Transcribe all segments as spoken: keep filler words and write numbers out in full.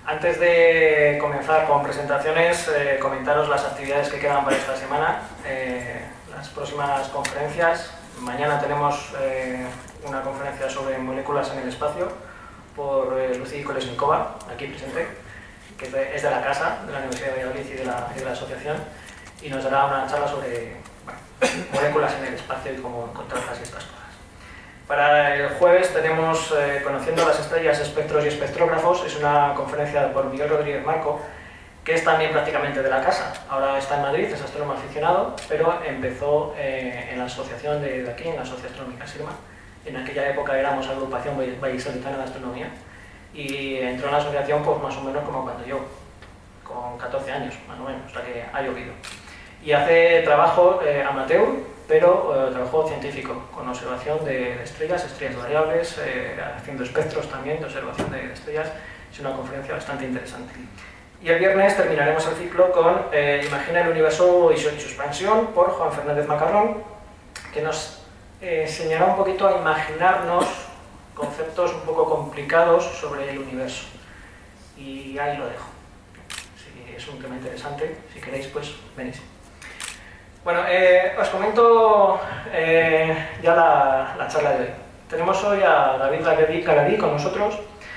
Antes de comenzar con presentaciones, eh, comentaros las actividades que quedan para esta semana, eh, las próximas conferencias. Mañana tenemos eh, una conferencia sobre moléculas en el espacio por eh, Lucy Kolesnikova, aquí presente, que es de, es de la casa, de la Universidad de Valladolid y de la, y de la asociación, y nos dará una charla sobre bueno, moléculas en el espacio y cómo encontrarlas y estas cosas. Para el jueves tenemos eh, Conociendo las estrellas, espectros y espectrógrafos. Es una conferencia por Miguel Rodríguez Marco, que es también prácticamente de la casa. Ahora está en Madrid, es astrónomo aficionado, pero empezó eh, en la asociación de, de aquí, en la Sociedad Astronómica SIRMA. En aquella época éramos agrupación vallisoletana de astronomía y entró en la asociación pues más o menos como cuando yo, con catorce años, más o menos, o sea que ha llovido. Y hace trabajo eh, amateur, pero eh, trabajo científico, con observación de estrellas, estrellas variables, eh, haciendo espectros también de observación de estrellas. Es una conferencia bastante interesante. Y el viernes terminaremos el ciclo con eh, Imagina el universo y su, y su expansión, por Juan Fernández Macarrón, que nos eh, enseñará un poquito a imaginarnos conceptos un poco complicados sobre el universo. Y ahí lo dejo. Si es un tema interesante, si queréis, pues venís. Bueno, eh, os comento eh, ya la, la charla de hoy. Tenemos hoy a David Galadí con nosotros.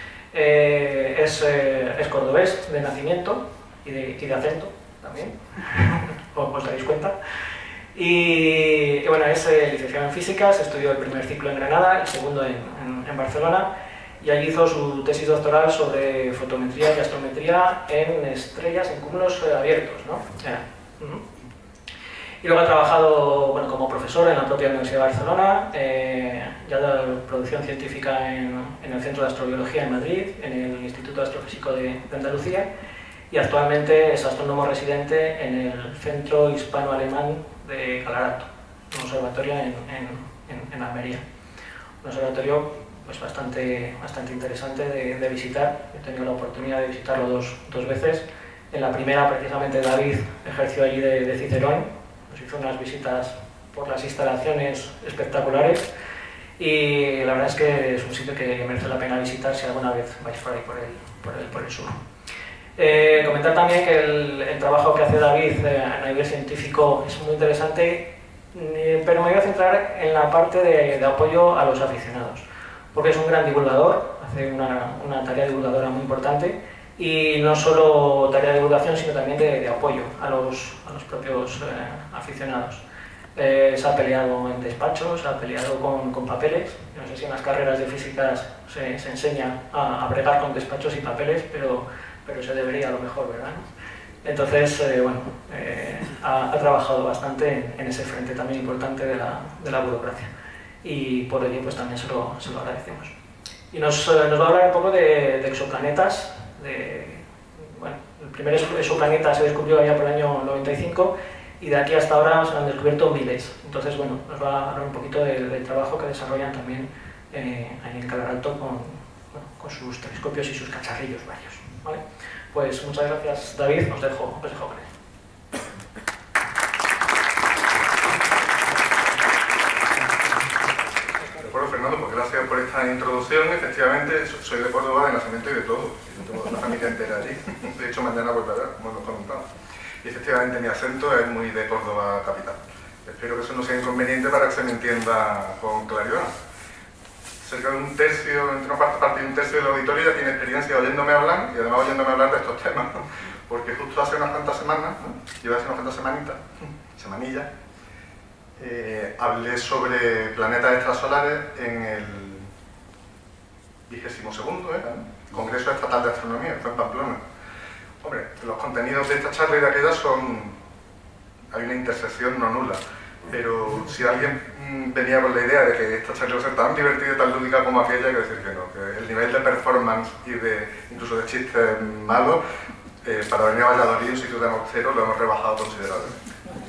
Eh, es, eh, es cordobés de nacimiento y de, y de acento también, os, os daréis cuenta. Y, y bueno, es eh, licenciado en físicas, estudió el primer ciclo en Granada, el segundo en, en, en Barcelona, y allí hizo su tesis doctoral sobre fotometría y astrometría en estrellas en cúmulos abiertos, ¿no? Yeah. Uh-huh. Y luego ha trabajado bueno, como profesor en la propia Universidad de Barcelona, eh, ya de producción científica en, en el Centro de Astrobiología en Madrid, en el Instituto Astrofísico de, de Andalucía, y actualmente es astrónomo residente en el Centro Hispano-Alemán de Calarato, un observatorio en, en, en, en Almería. Un observatorio pues, bastante, bastante interesante de, de visitar. He tenido la oportunidad de visitarlo dos, dos veces. En la primera, precisamente, David ejerció allí de, de Cicerón. Nos hizo unas visitas por las instalaciones espectaculares y la verdad es que es un sitio que merece la pena visitar si alguna vez vais por ahí, por el, por el, por el sur. Eh, comentar también que el, el trabajo que hace David eh, a nivel científico es muy interesante, eh, pero me voy a centrar en la parte de, de apoyo a los aficionados, porque es un gran divulgador, hace una, una tarea divulgadora muy importante. Y no solo tarea de divulgación, sino también de, de apoyo a los, a los propios eh, aficionados. Eh, se ha peleado en despachos, se ha peleado con, con papeles. No sé si en las carreras de físicas se, se enseña a, a bregar con despachos y papeles, pero, pero se debería a lo mejor, ¿verdad? Entonces, eh, bueno, eh, ha, ha trabajado bastante en, en ese frente también importante de la, de la burocracia. Y por ello pues también se lo, se lo agradecemos. Y nos, eh, nos va a hablar un poco de, de exoplanetas. De, bueno, el primer exoplaneta se descubrió allá por el año noventa y cinco y de aquí hasta ahora se han descubierto miles. Entonces, bueno, nos va a hablar un poquito del, del trabajo que desarrollan también eh, ahí en Calarato con, bueno, con sus telescopios y sus cacharrillos varios, ¿vale? Pues muchas gracias, David, os dejo, os dejo con él. Fernando, pues gracias por esta introducción. Efectivamente, soy de Córdoba de nacimiento y de todo. Tengo una familia entera allí. De hecho, mañana volveré, como hemos comentado. Y efectivamente, mi acento es muy de Córdoba capital. Espero que eso no sea inconveniente para que se me entienda con claridad. Cerca de un tercio, entre una parte, parte de un tercio del auditorio ya tiene experiencia oyéndome hablar y además oyéndome hablar de estos temas. Porque justo hace unas cuantas semanas, ¿no? Llevo hace unas cuantas semanitas, semanillas, Eh, hablé sobre planetas extrasolares en el vigésimo segundo ¿eh? Congreso Estatal de Astronomía, fue en Pamplona. Hombre, los contenidos de esta charla y de aquella son... hay una intersección no nula, pero si alguien mmm, venía con la idea de que esta charla iba a ser tan divertida y tan lúdica como aquella, hay que decir que no, que el nivel de performance y de incluso de chistes malos eh, para venir a Valladolid, un sitio de cero, lo hemos rebajado considerablemente.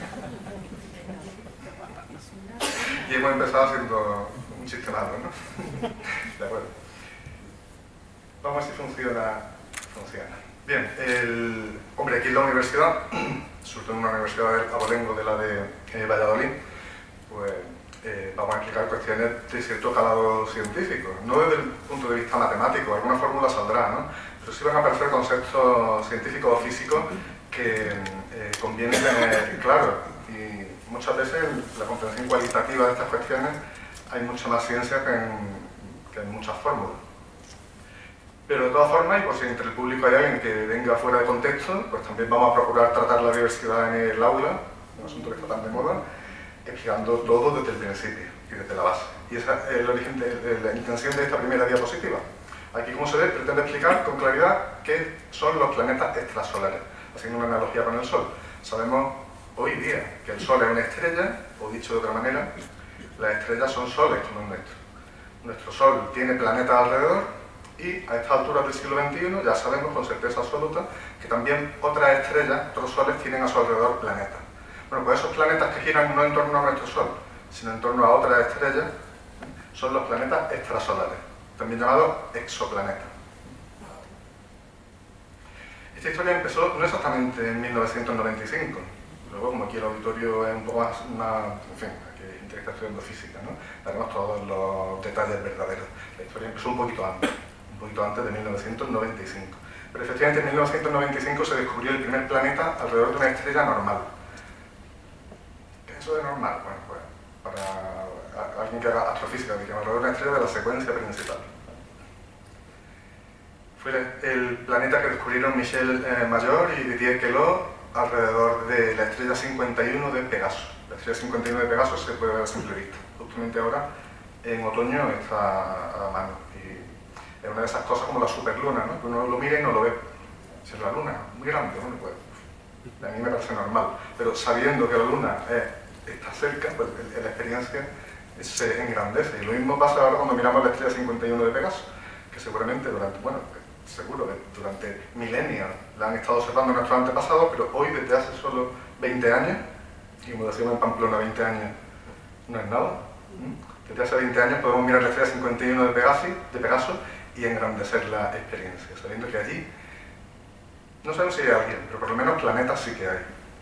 Y hemos empezado haciendo un chiste malo, ¿no? De acuerdo. Vamos a ver si funciona. Funciona. Bien, el... hombre, aquí en la universidad, sobre todo en una universidad de Abolengo de la de eh, Valladolid, pues eh, vamos a explicar cuestiones de cierto calado científico, no desde el punto de vista matemático, alguna fórmula saldrá, ¿no? Pero sí van a aparecer conceptos científicos o físicos que eh, conviene tener claro. Y muchas veces en la comprensión cualitativa de estas cuestiones hay mucha más ciencia que en, que en muchas fórmulas. Pero de todas formas, y por si entre el público hay alguien que venga fuera de contexto, pues también vamos a procurar tratar la diversidad en el aula, un asunto que está tan de moda, explicando todo desde el principio y desde la base. Y esa es el origen de, de la intención de esta primera diapositiva. Aquí, como se ve, pretende explicar con claridad qué son los planetas extrasolares, haciendo una analogía con el Sol. Sabemos hoy día que el Sol es una estrella, o dicho de otra manera, las estrellas son soles como el nuestro. Nuestro Sol tiene planetas alrededor y a estas alturas del siglo veintiuno ya sabemos con certeza absoluta que también otras estrellas, otros soles, tienen a su alrededor planetas. Bueno, pues esos planetas que giran no en torno a nuestro Sol, sino en torno a otras estrellas, son los planetas extrasolares, también llamados exoplanetas. Esta historia empezó no exactamente en mil novecientos noventa y cinco. Luego, como aquí el auditorio es un poco más, una, en fin, aquí Internet está estudiando física, ¿no? Daremos todos los detalles verdaderos. La historia empezó un poquito antes, un poquito antes de mil novecientos noventa y cinco. Pero efectivamente en mil novecientos noventa y cinco se descubrió el primer planeta alrededor de una estrella normal. ¿Qué es eso de normal? Bueno, pues para alguien que haga astrofísica, diríamos, alrededor de una estrella de la secuencia principal. Fue el planeta que descubrieron Michel eh, Mayor y Didier Queloz alrededor de la estrella cincuenta y uno de Pegaso. La estrella cincuenta y uno de Pegaso se puede ver a simple vista. Justamente ahora, en otoño, está a mano. Y es una de esas cosas como la superluna, ¿no? Que uno lo mira y no lo ve. Si es la luna, muy grande, ¿no? Pues, a mí me parece normal. Pero sabiendo que la luna es, está cerca, pues la experiencia se engrandece. Y lo mismo pasa ahora cuando miramos la estrella cincuenta y uno de Pegaso, que seguramente durante, bueno, seguro que durante milenios la han estado observando nuestros antepasados, pero hoy, desde hace solo veinte años, y como decíamos en Pamplona, veinte años no es nada, desde hace veinte años podemos mirar la estrella cincuenta y uno de Pegaso, de Pegaso y engrandecer la experiencia, sabiendo que allí, no sabemos si hay alguien, pero por lo menos planetas sí que hay.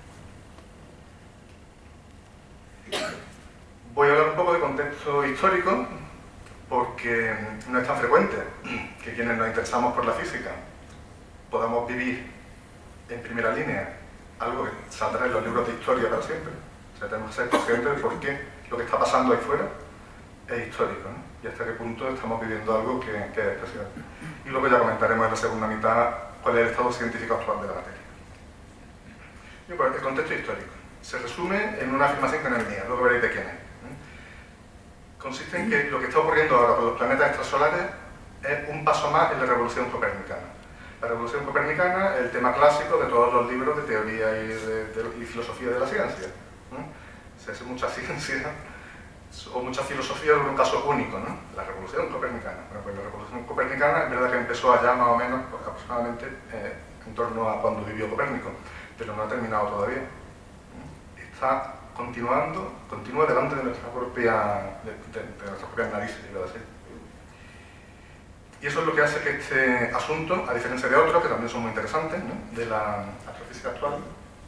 Voy a hablar un poco de contexto histórico, porque no es tan frecuente que quienes nos interesamos por la física podamos vivir en primera línea algo que saldrá en los libros de historia para siempre. O sea, tenemos que ser conscientes de por qué lo que está pasando ahí fuera es histórico, ¿no? Y hasta qué punto estamos viviendo algo que, que es especial. Y luego ya comentaremos en la segunda mitad cuál es el estado científico actual de la materia. Y bueno, el contexto histórico se resume en una afirmación que no es mía, luego veréis de quién es. Consiste en que lo que está ocurriendo ahora con los planetas extrasolares es un paso más en la revolución copernicana. La revolución copernicana es el tema clásico de todos los libros de teoría y, de, de, y filosofía de la ciencia. ¿no? Se hace mucha ciencia o mucha filosofía en un caso único, ¿no? La revolución copernicana. Bueno, pues la revolución copernicana es verdad que empezó allá más o menos, pues, aproximadamente eh, en torno a cuando vivió Copérnico, pero no ha terminado todavía. Está continuando, continúa delante de nuestra propia, de, de, de nuestras propias narices, iba a decir. Y eso es lo que hace que este asunto, a diferencia de otros, que también son muy interesantes, ¿no? de la astrofísica actual,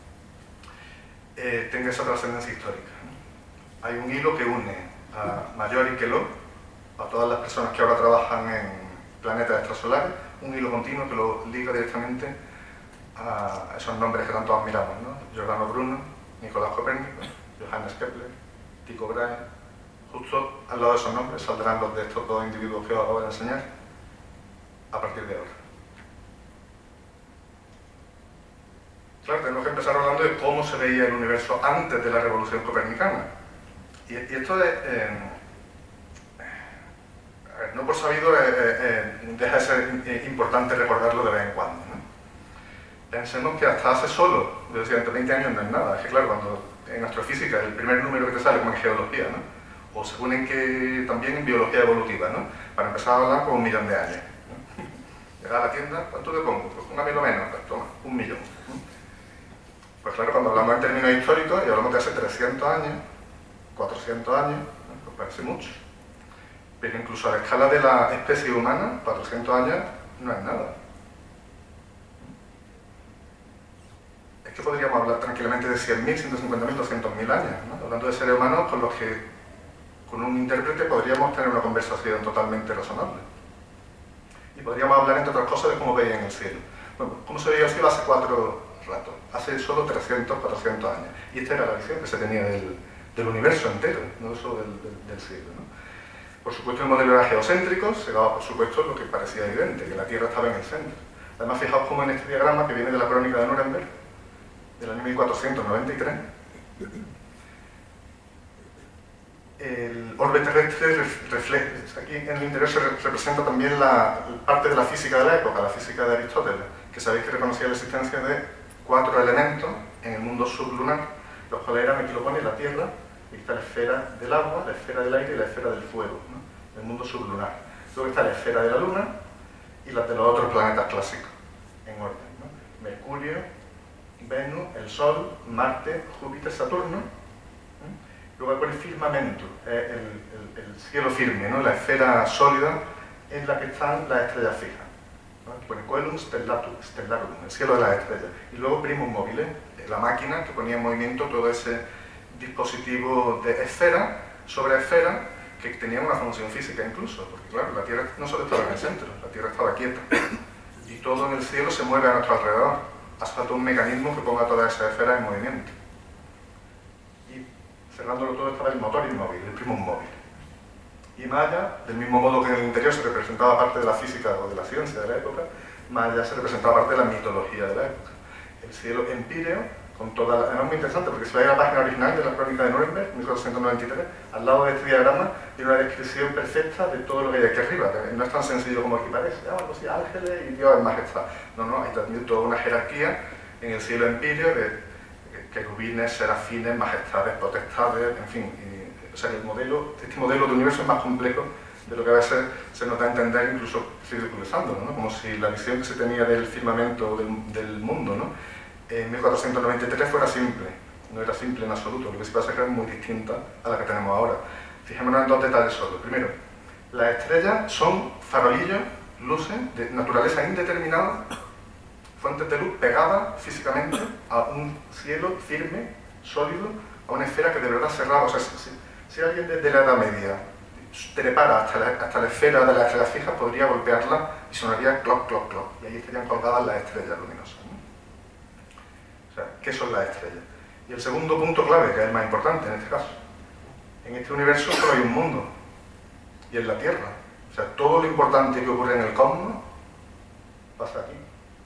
eh, tenga esa trascendencia histórica. ¿no? Hay un hilo que une a Mayor y Queloz, a todas las personas que ahora trabajan en planetas extrasolares, un hilo continuo que lo liga directamente a esos nombres que tanto admiramos, ¿no? Giordano Bruno, Nicolás Copérnico, Johannes Kepler, Tycho Brahe. Justo al lado de esos nombres saldrán los de estos dos individuos que os acabo de enseñar a partir de ahora. Claro, tenemos que empezar hablando de cómo se veía el universo antes de la revolución copernicana. Y, y esto es, eh, no por sabido, eh, eh, deja de ser importante recordarlo de vez en cuando. ¿no? Pensemos que hasta hace solo, yo decía, entre veinte años no es nada. Es que claro, cuando en astrofísica el primer número que te sale como en geología, ¿no? O según en que también en biología evolutiva, ¿no? Para empezar a hablar con un millón de años. ¿no? Llegar a la tienda, ¿cuánto te pongo? Pues póngame lo menos, pues toma, un millón. Pues claro, cuando hablamos en términos históricos y hablamos de hace trescientos años, cuatrocientos años, ¿no? Pues parece mucho. Pero incluso a la escala de la especie humana, cuatrocientos años no es nada. Es que podríamos hablar tranquilamente de cien mil, ciento cincuenta mil, doscientos mil años, ¿no? Hablando de seres humanos con los que con un intérprete podríamos tener una conversación totalmente razonable. Y podríamos hablar, entre otras cosas, de cómo veían el cielo. Bueno, cómo se veía el cielo hace cuatro ratos, hace solo trescientos, cuatrocientos años. Y esta era la visión que se tenía del, del universo entero, no solo del, del, del cielo, ¿no? Por supuesto, el modelo era geocéntrico, se daba por supuesto lo que parecía evidente, que la Tierra estaba en el centro. Además, fijaos cómo en este diagrama, que viene de la crónica de Nuremberg, del año mil cuatrocientos noventa y tres, el orbe terrestre refleja, aquí en el interior se representa también la parte de la física de la época, la física de Aristóteles, que sabéis que reconocía la existencia de cuatro elementos en el mundo sublunar, los cuales eran, aquí lo pone, la Tierra, y está la esfera del agua, la esfera del aire y la esfera del fuego, ¿no? El mundo sublunar. Luego está la esfera de la Luna y la de los otros planetas clásicos, en orden, ¿no? Mercurio, Venus, el Sol, Marte, Júpiter, Saturno. Luego pone firmamento, eh, el, el, el cielo firme, ¿no? La esfera sólida en la que están las estrellas fijas, ¿no? Pone coelum stellatum, stellarum, el cielo de las estrellas. Y luego primum mobile, la máquina que ponía en movimiento todo ese dispositivo de esfera sobre esfera que tenía una función física incluso, porque claro, la Tierra no solo estaba en el centro, la Tierra estaba quieta. Y todo en el cielo se mueve a nuestro alrededor. Hace falta un mecanismo que ponga todas esas esferas en movimiento. Cerrándolo todo estaba el motor inmóvil, el primum móvil. Y más allá, del mismo modo que en el interior se representaba parte de la física o de la ciencia de la época, más allá se representaba parte de la mitología de la época. El cielo empíreo, con toda la... Además, muy interesante, porque si vais a la página original de la crónica de Nuremberg, mil cuatrocientos noventa y tres, al lado de este diagrama tiene una descripción perfecta de todo lo que hay aquí arriba. No es tan sencillo como aquí parece, ah, pues sí, ángeles y Dios en majestad. No, no, hay también toda una jerarquía en el cielo empíreo de querubines, serafines, majestades, potestades, en fin. Y, o sea, el modelo, este modelo de universo es más complejo de lo que a veces se nos da a entender, incluso ridiculizándolo, ¿no? Como si la visión que se tenía del firmamento del, del mundo, ¿no? en mil cuatrocientos noventa y tres fuera simple. No era simple en absoluto, lo que sí pasa es que es muy distinta a la que tenemos ahora. Fijémonos en dos detalles solo. Primero, las estrellas son farolillos, luces de naturaleza indeterminada, fuentes de luz pegadas físicamente a un cielo firme, sólido, a una esfera que de verdad cerrada. O sea, si, si alguien desde la Edad Media trepara hasta la, hasta la esfera de las estrellas fijas, podría golpearla y sonaría cloc, cloc, cloc. Y ahí estarían colgadas las estrellas luminosas, ¿no? O sea, ¿qué son las estrellas? Y el segundo punto clave, que es el más importante en este caso. En este universo solo hay un mundo, y es la Tierra. O sea, todo lo importante que ocurre en el cosmos pasa aquí.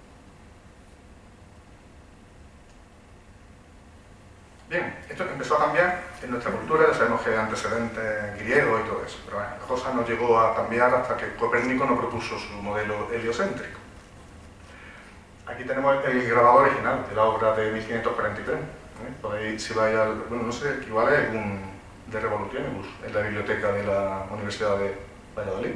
Bien, esto empezó a cambiar en nuestra cultura, ya sabemos que hay antecedentes griegos y todo eso, pero bueno, la cosa no llegó a cambiar hasta que Copérnico no propuso su modelo heliocéntrico. Aquí tenemos el grabado original de la obra de mil quinientos cuarenta y tres. ¿eh? Podéis, si vais al, bueno, no sé, equivale a un de Revolutionibus en la biblioteca de la Universidad de Valladolid.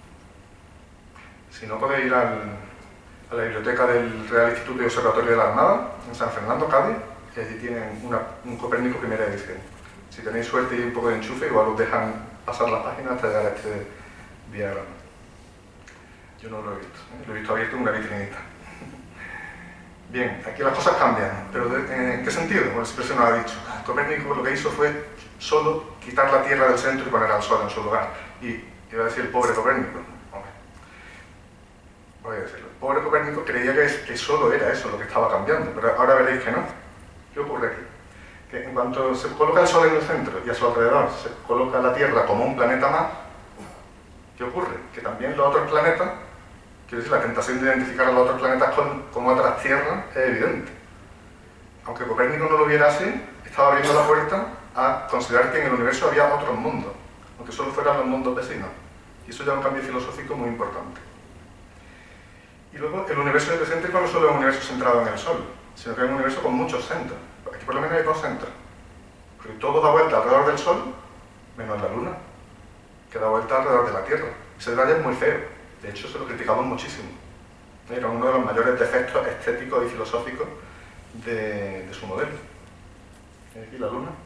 Si no, podéis ir al, a la biblioteca del Real Instituto y Observatorio de la Armada, en San Fernando, Cádiz, que allí tienen una, un Copérnico primera edición. Si tenéis suerte y un poco de enchufe, igual os dejan pasar las páginas hasta llegar a este diagrama. Yo no lo he visto, ¿eh? Lo he visto abierto en una vitrinita. Bien, aquí las cosas cambian, pero de, ¿en qué sentido? Bueno, siempre se nos ha dicho. Copérnico lo que hizo fue solo quitar la Tierra del centro y poner al Sol en su lugar. Y iba a decir el pobre Copérnico. Hombre, voy a decirlo. El pobre Copérnico creía que, que solo era eso lo que estaba cambiando, pero ahora veréis que no. ¿Qué ocurre aquí? Que en cuanto se coloca el Sol en el centro y a su alrededor se coloca la Tierra como un planeta más, ¿qué ocurre? Que también los otros planetas, quiero decir, la tentación de identificar a los otros planetas con, como otras tierras es evidente. Aunque Copérnico no lo viera así, estaba abriendo la puerta a considerar que en el universo había otros mundos, aunque solo fueran los mundos vecinos. Y eso ya es un cambio filosófico muy importante. Y luego, el universo heliocéntrico no solo es un universo centrado en el Sol, sino que es un universo con muchos centros. Aquí por lo menos hay dos centros. Porque todo da vuelta alrededor del Sol, menos la Luna, que da vuelta alrededor de la Tierra. Ese detalle es muy feo. De hecho, se lo criticamos muchísimo. Era uno de los mayores defectos estéticos y filosóficos de, de su modelo. Aquí la Luna.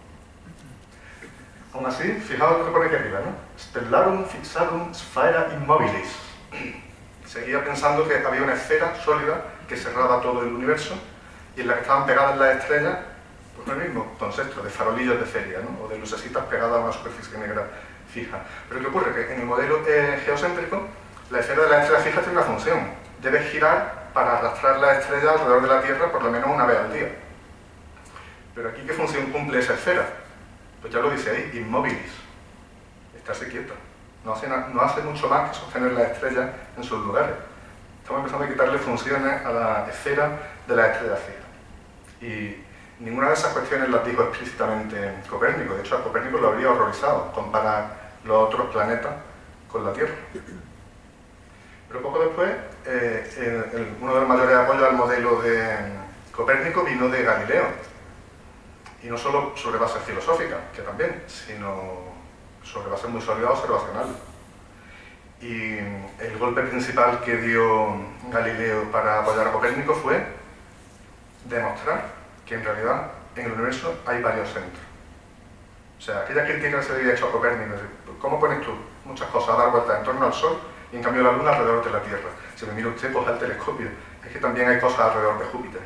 Aún así, fijaos lo que pone aquí arriba, ¿no? Stellarum fixarum sphera immobilis. Seguía pensando que había una esfera sólida que cerraba todo el universo y en la que estaban pegadas las estrellas, pues el mismo concepto de farolillos de feria, ¿no? O de lucecitas pegadas a una superficie negra fija. Pero ¿qué ocurre? Que en el modelo eh, geocéntrico, la esfera de la estrella fija tiene una función. Debe girar para arrastrar la estrella alrededor de la Tierra por lo menos una vez al día. Pero aquí, ¿qué función cumple esa esfera? Pues ya lo dice ahí, inmóvilis. Estarse quieta. No hace, no hace mucho más que sostener la estrella en sus lugares. Estamos empezando a quitarle funciones a la esfera de la estrella fija. Y ninguna de esas cuestiones las dijo explícitamente Copérnico. De hecho, a Copérnico lo habría horrorizado comparar los otros planetas con la Tierra. Pero poco después, eh, el, el, uno de los mayores apoyos al modelo de Copérnico vino de Galileo. Y no solo sobre bases filosóficas, que también, sino sobre bases muy sólidas observacionales. Y el golpe principal que dio Galileo para apoyar a Copérnico fue demostrar que en realidad en el universo hay varios centros. O sea, aquella crítica que se había hecho a Copérnico, ¿cómo pones tú muchas cosas a dar vueltas en torno al Sol y en cambio la Luna alrededor de la Tierra? Si me mira usted, pues al telescopio, es que también hay cosas alrededor de Júpiter.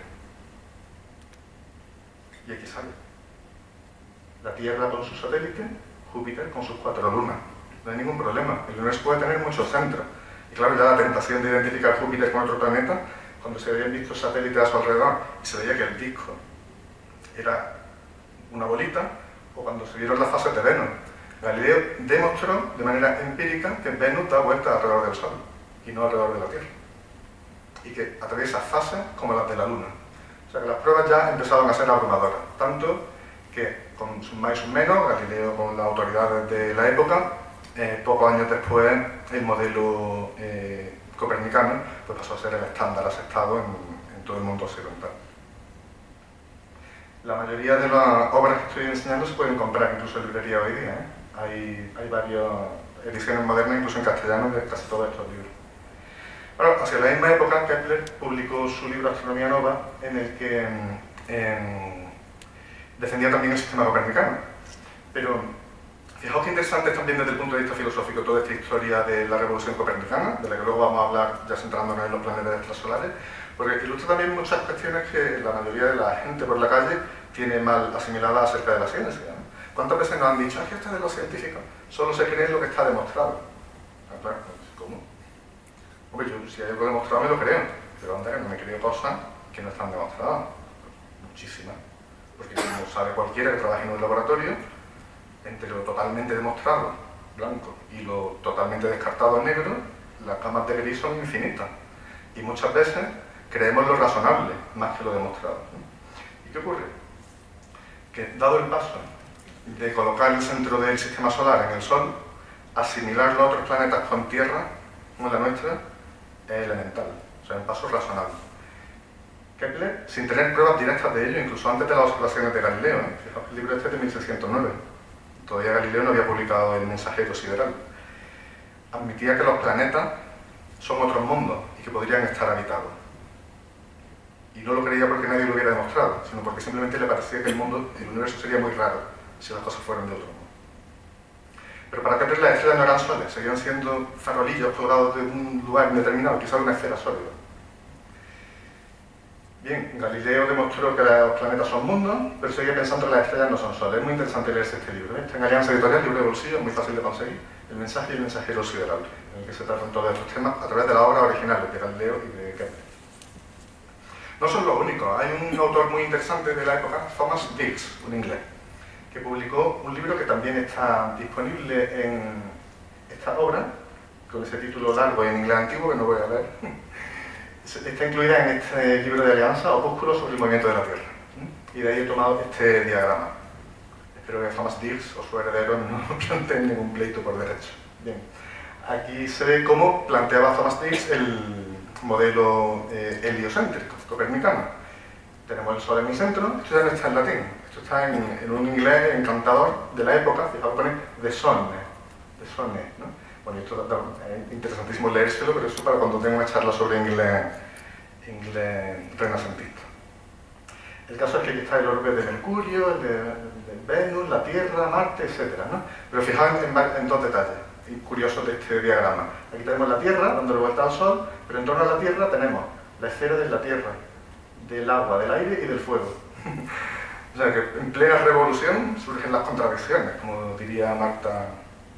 Y aquí sale. La Tierra con sus satélites, Júpiter con sus cuatro lunas. No hay ningún problema. El universo puede tener muchos centros. Y claro, ya la tentación de identificar Júpiter con otro planeta, cuando se habían visto satélites a su alrededor y se veía que el disco era una bolita, o cuando se vieron las fases de Venus. Galileo demostró de manera empírica que Venus da vueltas alrededor del Sol y no alrededor de la Tierra. Y que atraviesa fases como las de la Luna. O sea que las pruebas ya empezaron a ser abrumadoras. Tanto que, con sus más y sus menos, Galileo con las autoridades de la época, eh, pocos años después el modelo eh, copernicano pues pasó a ser el estándar aceptado en, en todo el mundo occidental. La mayoría de las obras que estoy enseñando se pueden comprar incluso en librería hoy día, ¿eh? Hay, hay varias ediciones modernas, incluso en castellano, de casi todos estos libros. Bueno, hacia la misma época, Kepler publicó su libro Astronomía Nova, en el que en, en, defendía también el sistema copernicano. Pero fijaos qué interesante es también desde el punto de vista filosófico toda esta historia de la revolución copernicana, de la que luego vamos a hablar ya centrándonos en los planetas extrasolares, porque ilustra también muchas cuestiones que la mayoría de la gente por la calle tiene mal asimiladas acerca de la ciencia, ¿no? ¿Cuántas veces nos han dicho, es que esto de los científicos solo se cree lo que está demostrado? Ah, claro, ¿cómo? Hombre, yo si hay algo demostrado me lo creo, pero anda que no me creo cosas que no están demostradas. Muchísimas. Porque como sabe cualquiera que trabaje en un laboratorio, entre lo totalmente demostrado, blanco, y lo totalmente descartado, negro, las gamas de gris son infinitas. Y muchas veces creemos lo razonable más que lo demostrado, ¿no? ¿Y qué ocurre? Que dado el paso de colocar el centro del sistema solar en el Sol, asimilar los otros planetas con Tierra, como la nuestra, es elemental, o sea, un paso razonable. Kepler, sin tener pruebas directas de ello, incluso antes de las observaciones de Galileo, ¿eh? Fijaos, el libro este es de mil seiscientos nueve, todavía Galileo no había publicado el mensajero sideral, admitía que los planetas son otros mundos y que podrían estar habitados. Y no lo creía porque nadie lo hubiera demostrado, sino porque simplemente le parecía que el mundo, el universo sería muy raro si las cosas fueran de otro modo. Pero para Kepler las estrellas no eran soles, seguían siendo farolillos colgados de un lugar indeterminado, quizás una esfera sólida. Bien, Galileo demostró que los planetas son mundos, pero seguía pensando que las estrellas no son soles. Es muy interesante leerse este libro, ¿eh? Está en Alianza Editorial, libro de bolsillo, es muy fácil de conseguir. El mensaje y el mensajero sideral, en el que se tratan todos estos temas a través de las obras originales de Galileo y de Kepler. No son los únicos, hay un autor muy interesante de la época, Thomas Digges, un inglés, que publicó un libro que también está disponible en esta obra, con ese título largo y en inglés antiguo que no voy a leer. Está incluida en este libro de Alianza, Opúsculo sobre el movimiento de la Tierra. Y de ahí he tomado este diagrama. Espero que Thomas Digges o su heredero no planteen ningún pleito por derecho. Bien, aquí se ve cómo planteaba Thomas Digges el modelo eh, heliocéntrico, copernicano. Tenemos el Sol en el centro, esto ya no está en latín, esto está en, en un inglés encantador de la época, fijaos, pone de sonne, de sonne, ¿no? Bueno, esto es interesantísimo leérselo, pero eso para cuando tenga una charla sobre inglés, inglés renacentista. El caso es que aquí está el orbe de Mercurio, el de, de Venus, la Tierra, Marte, etcétera, ¿no? Pero fijaos en, en dos detalles curiosos de este diagrama. Aquí tenemos la Tierra, dándole vuelta al Sol, pero en torno a la Tierra tenemos la esfera de la Tierra, del agua, del aire y del fuego. O sea que en plena revolución surgen las contradicciones, como diría Marta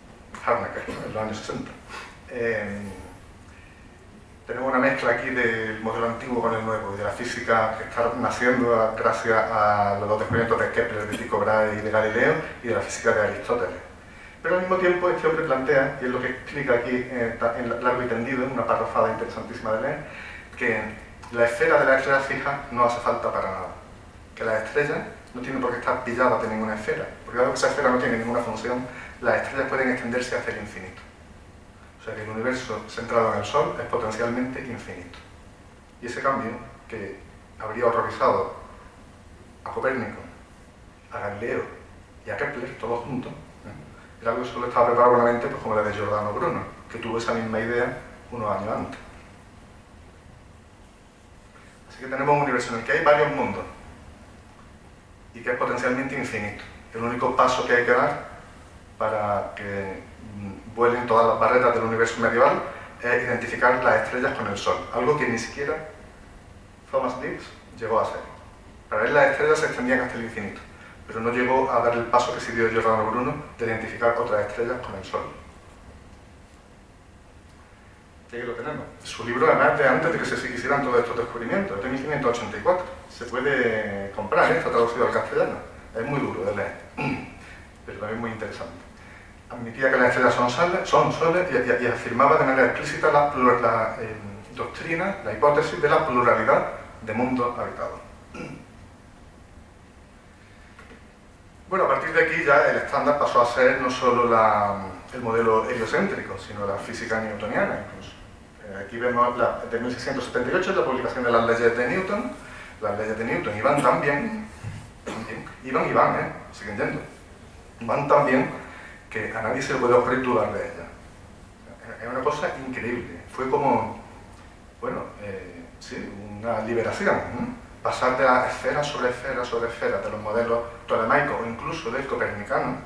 Harnacker, ¿no? En los años sesenta. Eh, tenemos una mezcla aquí del modelo antiguo con el nuevo, y de la física que está naciendo a, gracias a los descubrimientos de Kepler, de Tycho Brahe y de Galileo, y de la física de Aristóteles. Pero al mismo tiempo este hombre plantea, y es lo que explica aquí eh, en largo y tendido, en una parrafada interesantísima de leer, que la esfera de la estrella fija no hace falta para nada. Que las estrellas no tienen por qué estar pilladas de ninguna esfera, porque dado que esa esfera no tiene ninguna función, las estrellas pueden extenderse hacia el infinito. O sea que el universo centrado en el Sol es potencialmente infinito. Y ese cambio, que habría horrorizado a Copérnico, a Galileo y a Kepler, todos juntos, ¿eh? Era algo que solo estaba preparado con la mente, pues como la de Giordano Bruno, que tuvo esa misma idea unos años antes. Así que tenemos un universo en el que hay varios mundos y que es potencialmente infinito. El único paso que hay que dar para que vuelen todas las barreras del universo medieval es identificar las estrellas con el Sol, algo que ni siquiera Thomas Gibbs llegó a hacer. Para él las estrellas se extendían hasta el infinito, pero no llegó a dar el paso que sí dio Giordano Bruno de identificar otras estrellas con el Sol. Y aquí lo tenemos. Su libro, además, de antes de que se hicieran todos estos descubrimientos, es de mil quinientos ochenta y cuatro. Se puede comprar, ¿eh? Está traducido al castellano. Es muy duro de leer, pero también muy interesante. Admitía que las estrellas son soles, son soles y, y, y afirmaba de manera explícita la, la eh, doctrina, la hipótesis de la pluralidad de mundos habitados. Bueno, a partir de aquí ya el estándar pasó a ser no solo la, el modelo heliocéntrico, sino la física newtoniana incluso. Eh, aquí vemos la, de mil seiscientos setenta y ocho la publicación de las leyes de Newton. Las leyes de Newton iban tan bien, también, iban y van, ¿eh? Siguen yendo. Van tan bien que a nadie se le puede ocurrir dudar de ella. Es una cosa increíble. Fue como, bueno, eh, sí, una liberación, ¿no? Pasar de la esfera sobre esfera sobre esfera de los modelos tolemaicos o incluso del copernicano.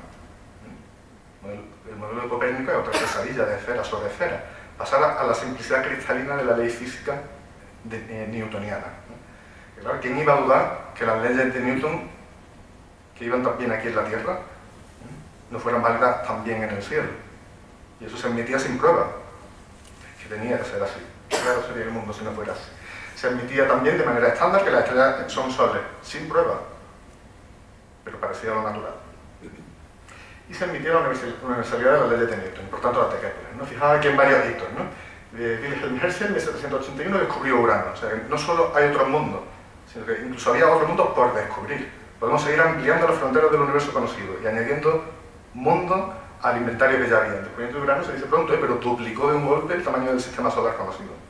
El modelo de Copérnico es otra pesadilla de esfera sobre esfera. Pasar a la simplicidad cristalina de la ley física de, eh, newtoniana. Y claro, ¿quién iba a dudar que las leyes de Newton, que iban también aquí en la Tierra, no fueran válidas también en el cielo? Y eso se admitía sin prueba, que tenía que ser así. Claro sería el mundo si no fuera así. Se admitía también de manera estándar que las estrellas son soles, sin prueba, pero parecía lo natural. Y se admitía la universalidad de las leyes de Newton, y por tanto las de Kepler, ¿no? Fijaos aquí en varios hitos, ¿no? Wilhelm Herschel en mil setecientos ochenta y uno descubrió Urano, o sea que no solo hay otros mundos, sino que incluso había otros mundos por descubrir. Podemos seguir ampliando las fronteras del universo conocido y añadiendo mundos al inventario que ya había. El descubrimiento de Urano se dice pronto, ¿eh? Pero duplicó de un golpe el tamaño del sistema solar conocido.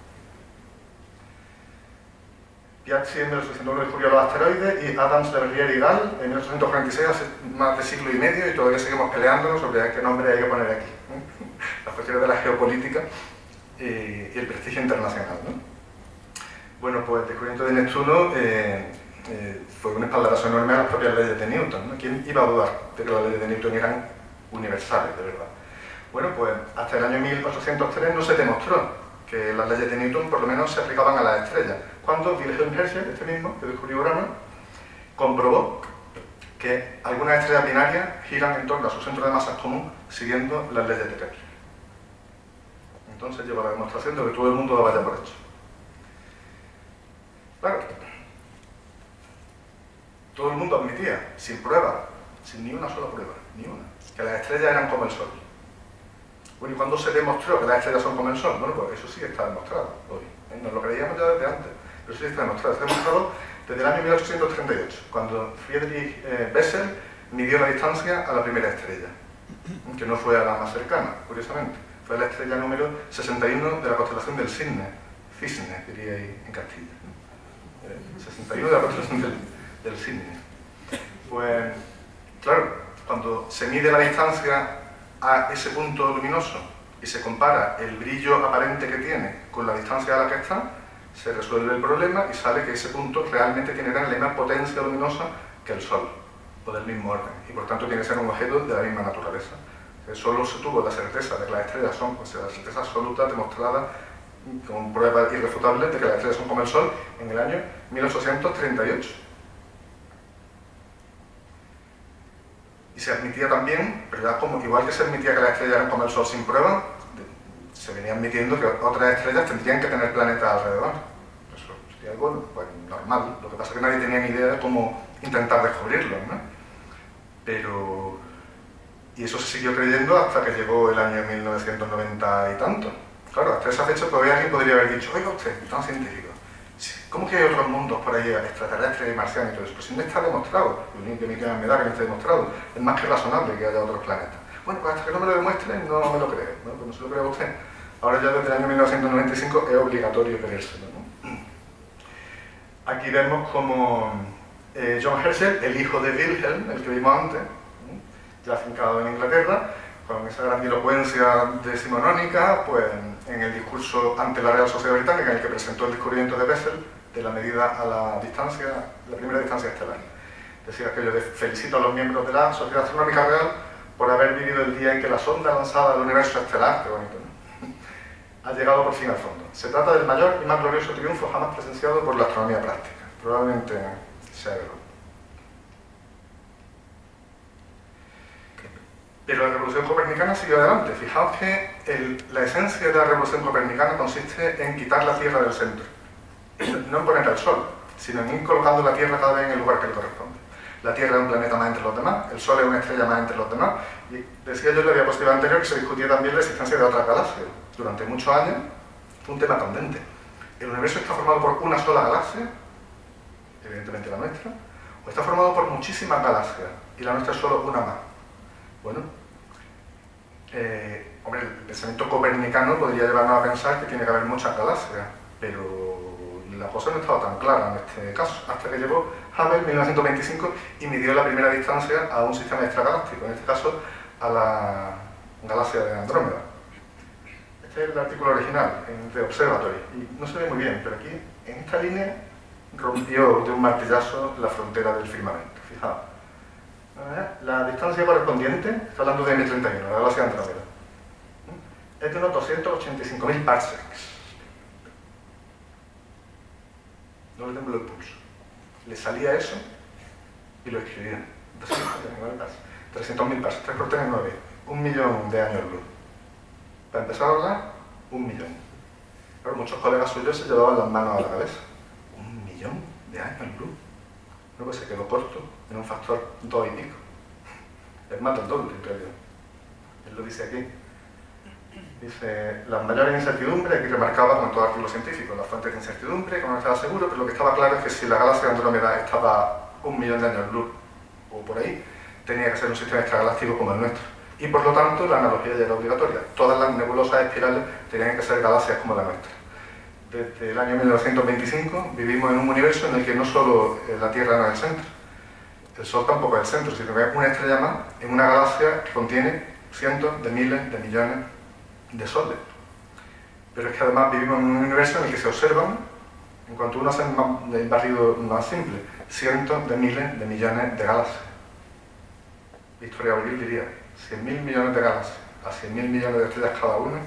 Piazzi en mil ochocientos uno descubrió los asteroides y Adams, Le Verrier y Gall en mil ochocientos cuarenta y seis, hace más de siglo y medio, y todavía seguimos peleándonos sobre qué nombre hay que poner aquí. Las cuestiones de la geopolítica y, y el prestigio internacional, ¿no? Bueno, pues el descubrimiento de Neptuno eh, eh, fue un espaldarazo enorme a las propias leyes de Newton, ¿no? ¿Quién iba a dudar de que las leyes de Newton eran universales, de verdad? Bueno, pues hasta el año mil ochocientos tres no se demostró que las leyes de Newton por lo menos se aplicaban a las estrellas, cuando Wilhelm Herschel, este mismo, que descubrió Urano, comprobó que algunas estrellas binarias giran en torno a su centro de masas común siguiendo las leyes de Kepler. Entonces lleva la demostración de que todo el mundo lo vaya por hecho. Claro, todo el mundo admitía, sin prueba, sin ni una sola prueba, ni una, que las estrellas eran como el Sol. Bueno, ¿y cuándo se demostró que las estrellas son como el Sol? Bueno, pues eso sí está demostrado hoy. Nos lo creíamos ya desde antes, pero sí está demostrado. Está demostrado desde el año mil ochocientos treinta y ocho, cuando Friedrich eh, Bessel midió la distancia a la primera estrella, que no fue a la más cercana, curiosamente. Fue la estrella número sesenta y uno de la constelación del Cisne, Cisne, diría ahí en Castilla. Eh, sesenta y uno de la constelación del, del Cisne. Pues, claro, cuando se mide la distancia a ese punto luminoso y se compara el brillo aparente que tiene con la distancia a la que está, se resuelve el problema y sale que ese punto realmente tiene la misma potencia luminosa que el Sol, o del mismo orden, y por tanto tiene que ser un objeto de la misma naturaleza. Solo se tuvo la certeza de que las estrellas son, pues, la certeza absoluta demostrada con pruebas irrefutables de que las estrellas son como el Sol en el año mil ochocientos treinta y ocho. Y se admitía también, pero ya como, igual que se admitía que las estrellas eran como el Sol sin prueba, se venía admitiendo que otras estrellas tendrían que tener planetas alrededor. Eso sería algo pues, normal. Lo que pasa es que nadie tenía ni idea de cómo intentar descubrirlo, ¿no? Pero... Y eso se siguió creyendo hasta que llegó el año mil novecientos noventa y tanto. Claro, hasta esa fecha todavía alguien podría haber dicho, oiga usted, tan científico, ¿cómo que hay otros mundos por ahí, extraterrestres y marcianos y todo eso? Pues si no está demostrado, y lo único que me da que no esté demostrado, es más que razonable que haya otros planetas. Bueno, pues hasta que no me lo demuestren, no me lo creo, ¿no? Pues no se lo creo a usted. Ahora ya desde el año mil novecientos noventa y cinco es obligatorio creérselo, ¿no? Aquí vemos como eh, John Herschel, el hijo de Wilhelm, el que vimos antes, ¿no? Ya afincado en Inglaterra, con esa grandilocuencia decimonónica, pues en el discurso ante la Real Sociedad Británica, en el que presentó el descubrimiento de Bessel, de la medida a la distancia, la primera distancia estelar. Decía que yo felicito a los miembros de la Sociedad Astronómica Real por haber vivido el día en que la sonda lanzada al universo estelar, qué bonito, ¿no?, ha llegado por fin al fondo. Se trata del mayor y más glorioso triunfo jamás presenciado por la astronomía práctica. Probablemente sea verdad. Pero la revolución copernicana siguió adelante. Fijaos que el, la esencia de la revolución copernicana consiste en quitar la Tierra del centro. No en poner al Sol, sino en ir colocando la Tierra cada vez en el lugar que le corresponde. La Tierra es un planeta más entre los demás, el Sol es una estrella más entre los demás, y decía yo en la diapositiva anterior que se discutía también la existencia de otras galaxias. Durante muchos años fue un tema candente. ¿El universo está formado por una sola galaxia? Evidentemente la nuestra. ¿O está formado por muchísimas galaxias y la nuestra es solo una más? Bueno, eh, hombre, el pensamiento copernicano podría llevarnos a pensar que tiene que haber muchas galaxias, pero la cosa no estaba tan clara en este caso, hasta que llegó Hubble en mil novecientos veinticinco y midió la primera distancia a un sistema extragaláctico, en este caso a la galaxia de Andrómeda. Este es el artículo original, en The Observatory, y no se ve muy bien, pero aquí, en esta línea, rompió de un martillazo la frontera del firmamento. Fijaos. La distancia correspondiente, está hablando de eme treinta y uno, la galaxia de Andrómeda, es de unos doscientos ochenta y cinco mil parsecs. No le tembló el pulso. Le salía eso y lo escribía. trescientos mil parsecs, tres por tres, nueve. Un millón de años luz. Para empezar a hablar, un millón. Pero muchos colegas suyos se llevaban las manos a la cabeza. Un millón de años luz. No, pues se quedó corto en un factor dos y pico. Es más del doble, en realidad. Él lo dice aquí. Dice, las mayores incertidumbres, aquí remarcaba con todo artículo científico, las fuentes de incertidumbre, como no estaba seguro, pero lo que estaba claro es que si la galaxia de Andrómeda estaba un millón de años luz o por ahí, tenía que ser un sistema extragaláctico como el nuestro. Y por lo tanto, la analogía ya era obligatoria. Todas las nebulosas espirales tenían que ser galaxias como la nuestra. Desde el año mil novecientos veinticinco vivimos en un universo en el que no solo la Tierra no es el centro, el Sol tampoco es el centro, sino que es una estrella más en una galaxia que contiene cientos de miles de millones de soles. Pero es que además vivimos en un universo en el que se observan, en cuanto uno hace el barrido más simple, cientos de miles de millones de galaxias. Victoria Abril diría, cien mil millones de galaxias, a cien mil millones de estrellas cada una.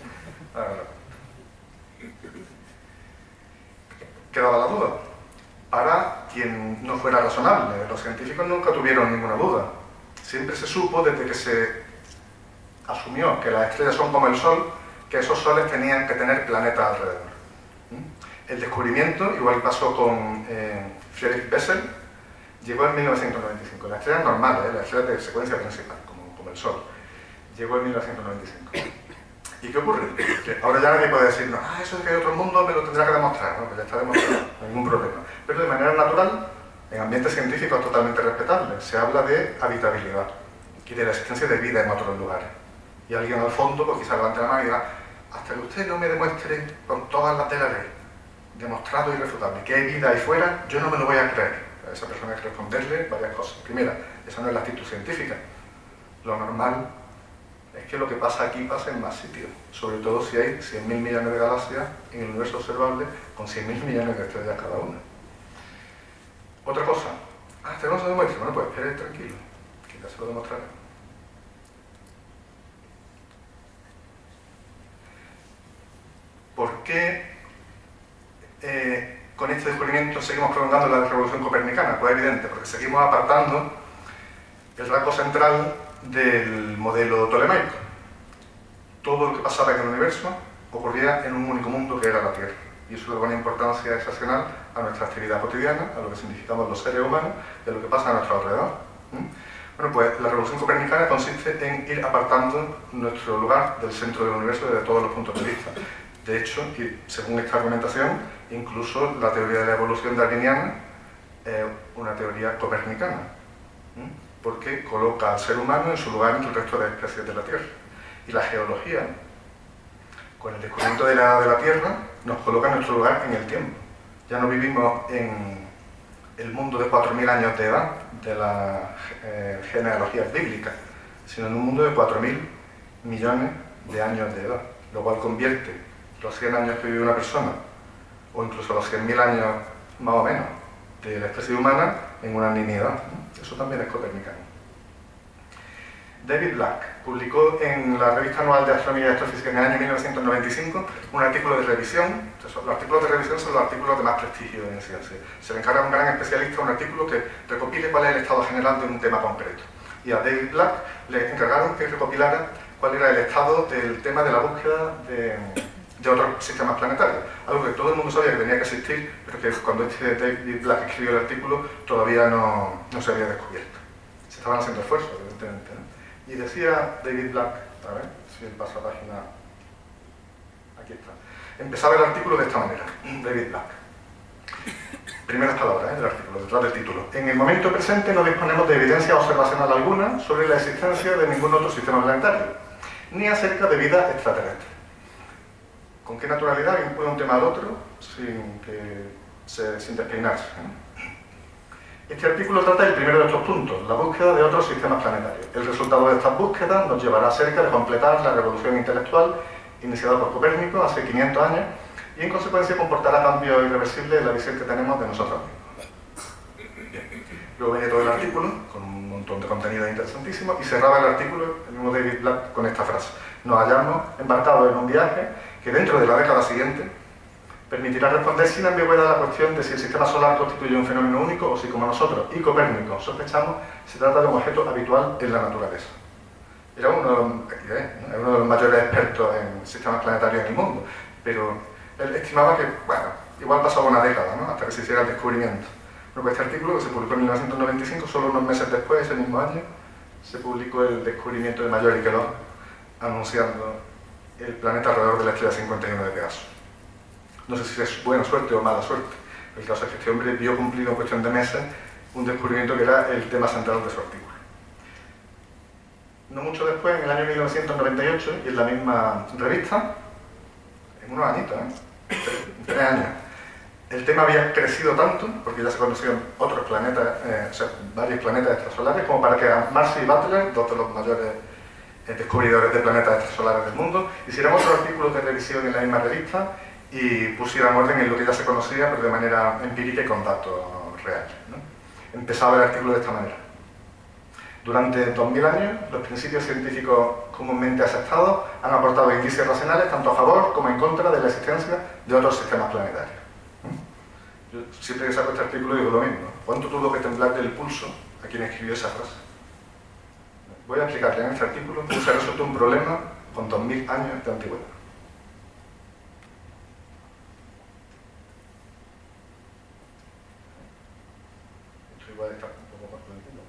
Quedaba la duda. Para quien no fuera razonable, los científicos nunca tuvieron ninguna duda. Siempre se supo desde que se asumió que las estrellas son como el Sol, que esos soles tenían que tener planetas alrededor. El descubrimiento, igual que pasó con eh, Friedrich Bessel, llegó en mil novecientos noventa y cinco. Las estrellas normales, ¿eh? Las estrellas de secuencia principal, como, como el Sol, llegó en mil novecientos noventa y cinco. ¿Y qué ocurre? Que ahora ya nadie puede decir, no, ah, eso es que hay otro mundo, me lo tendrá que demostrar, ¿no? Que ya está demostrado, no hay ningún problema. Pero de manera natural, en ambientes científicos totalmente respetables, se habla de habitabilidad y de la existencia de vida en otros lugares. Y alguien al fondo, pues quizá levante la mano y diga, hasta que usted no me demuestre con todas las de la ley, demostrado y irrefutable, que hay vida ahí fuera, yo no me lo voy a creer. A esa persona hay que responderle varias cosas. Primera, esa no es la actitud científica. Lo normal es que lo que pasa aquí pasa en más sitios, sobre todo si hay cien mil millones de galaxias en el universo observable con cien mil millones de estrellas cada una. Otra cosa, ah, ¿te no se demuestra? Bueno, pues espere tranquilo, que ya se lo demostraré. ¿Por qué eh, con este descubrimiento seguimos prolongando la revolución copernicana? Pues es evidente, porque seguimos apartando el rasgo central del modelo tolemaico. Todo lo que pasaba en el universo ocurría en un único mundo que era la Tierra. Y eso le da una importancia excepcional a nuestra actividad cotidiana, a lo que significamos los seres humanos y a lo que pasa a nuestro alrededor. ¿Mm? Bueno, pues la revolución copernicana consiste en ir apartando nuestro lugar del centro del universo desde todos los puntos de vista. De hecho, y según esta argumentación, incluso la teoría de la evolución darwiniana es una teoría copernicana, ¿Mm? porque coloca al ser humano en su lugar entre el resto de especies de la Tierra. Y la geología, con el descubrimiento de la, de la Tierra, nos coloca en nuestro lugar en el tiempo. Ya no vivimos en el mundo de cuatro mil años de edad de las eh, genealogías bíblicas, sino en un mundo de cuatro mil millones de años de edad, lo cual convierte los cien años que vive una persona, o incluso los cien mil años más o menos de la especie humana, en una nimiedad, ¿no? Eso también es copernicano. David Black publicó en la Revista Anual de Astronomía y Astrofísica en el año mil novecientos noventa y cinco un artículo de revisión. Los artículos de revisión son los artículos de más prestigio en ciencia. Se le encarga a un gran especialista un artículo que recopile cuál es el estado general de un tema concreto. Y a David Black le encargaron que recopilara cuál era el estado del tema de la búsqueda de, de otros sistemas planetarios. Algo que todo el mundo sabía que tenía que existir, pero que cuando este David Black escribió el artículo todavía no, no se había descubierto. Se estaban haciendo esfuerzos, evidentemente, ¿no? Y decía David Black, a ver si él pasa a página, aquí está. Empezaba el artículo de esta manera, David Black. Primeras palabras ¿eh? del artículo, detrás del título. En el momento presente no disponemos de evidencia observacional alguna sobre la existencia de ningún otro sistema planetario, ni acerca de vida extraterrestre. ¿Con qué naturalidad vincula un tema al otro sin, que se, sin despeinarse? ¿eh? Este artículo trata el primero de estos puntos, la búsqueda de otros sistemas planetarios. El resultado de estas búsquedas nos llevará cerca de completar la revolución intelectual iniciada por Copérnico hace quinientos años y en consecuencia comportará cambios irreversibles en la visión que tenemos de nosotros mismos. Bien. Luego viene todo el artículo con un montón de contenido interesantísimo y cerraba el artículo el mismo David Black con esta frase: nos hallamos embarcados en un viaje que dentro de la década siguiente permitirá responder sin ambigüedad a la cuestión de si el sistema solar constituye un fenómeno único o si, como nosotros y Copérnico sospechamos, se trata de un objeto habitual en la naturaleza. Era uno de los, ¿eh? uno de los mayores expertos en sistemas planetarios en el mundo, pero él estimaba que, bueno, igual pasaba una década, ¿no? hasta que se hiciera el descubrimiento. Bueno, pues este artículo, que se publicó en mil novecientos noventa y cinco, solo unos meses después, ese mismo año, se publicó el descubrimiento de Major y Kellogg, anunciando el planeta alrededor de la estrella cincuenta y uno de Pegaso. No sé si es buena suerte o mala suerte. El caso es que este hombre vio cumplido en cuestión de meses un descubrimiento que era el tema central de su artículo. No mucho después, en el año mil novecientos noventa y ocho, y en la misma revista, en unos añitos, ¿eh? tres años, el tema había crecido tanto, porque ya se conocían otros planetas, eh, o sea, varios planetas extrasolares, como para que Marcy y Butler, dos de los mayores eh, descubridores de planetas extrasolares del mundo, hicieran otro artículo de revisión en la misma revista y pusieran orden en lo que ya se conocía, pero de manera empírica y con datos reales, ¿no? Empezaba el artículo de esta manera. Durante dos mil años, los principios científicos comúnmente aceptados han aportado indicios racionales tanto a favor como en contra de la existencia de otros sistemas planetarios. Yo siempre que saco este artículo digo lo mismo. ¿Cuánto tuvo que temblarle el pulso a quien escribió esa frase? Voy a explicarle en este artículo cómo se resuelve un problema con dos mil años de antigüedad. Esto igual está un poco más tranquilo.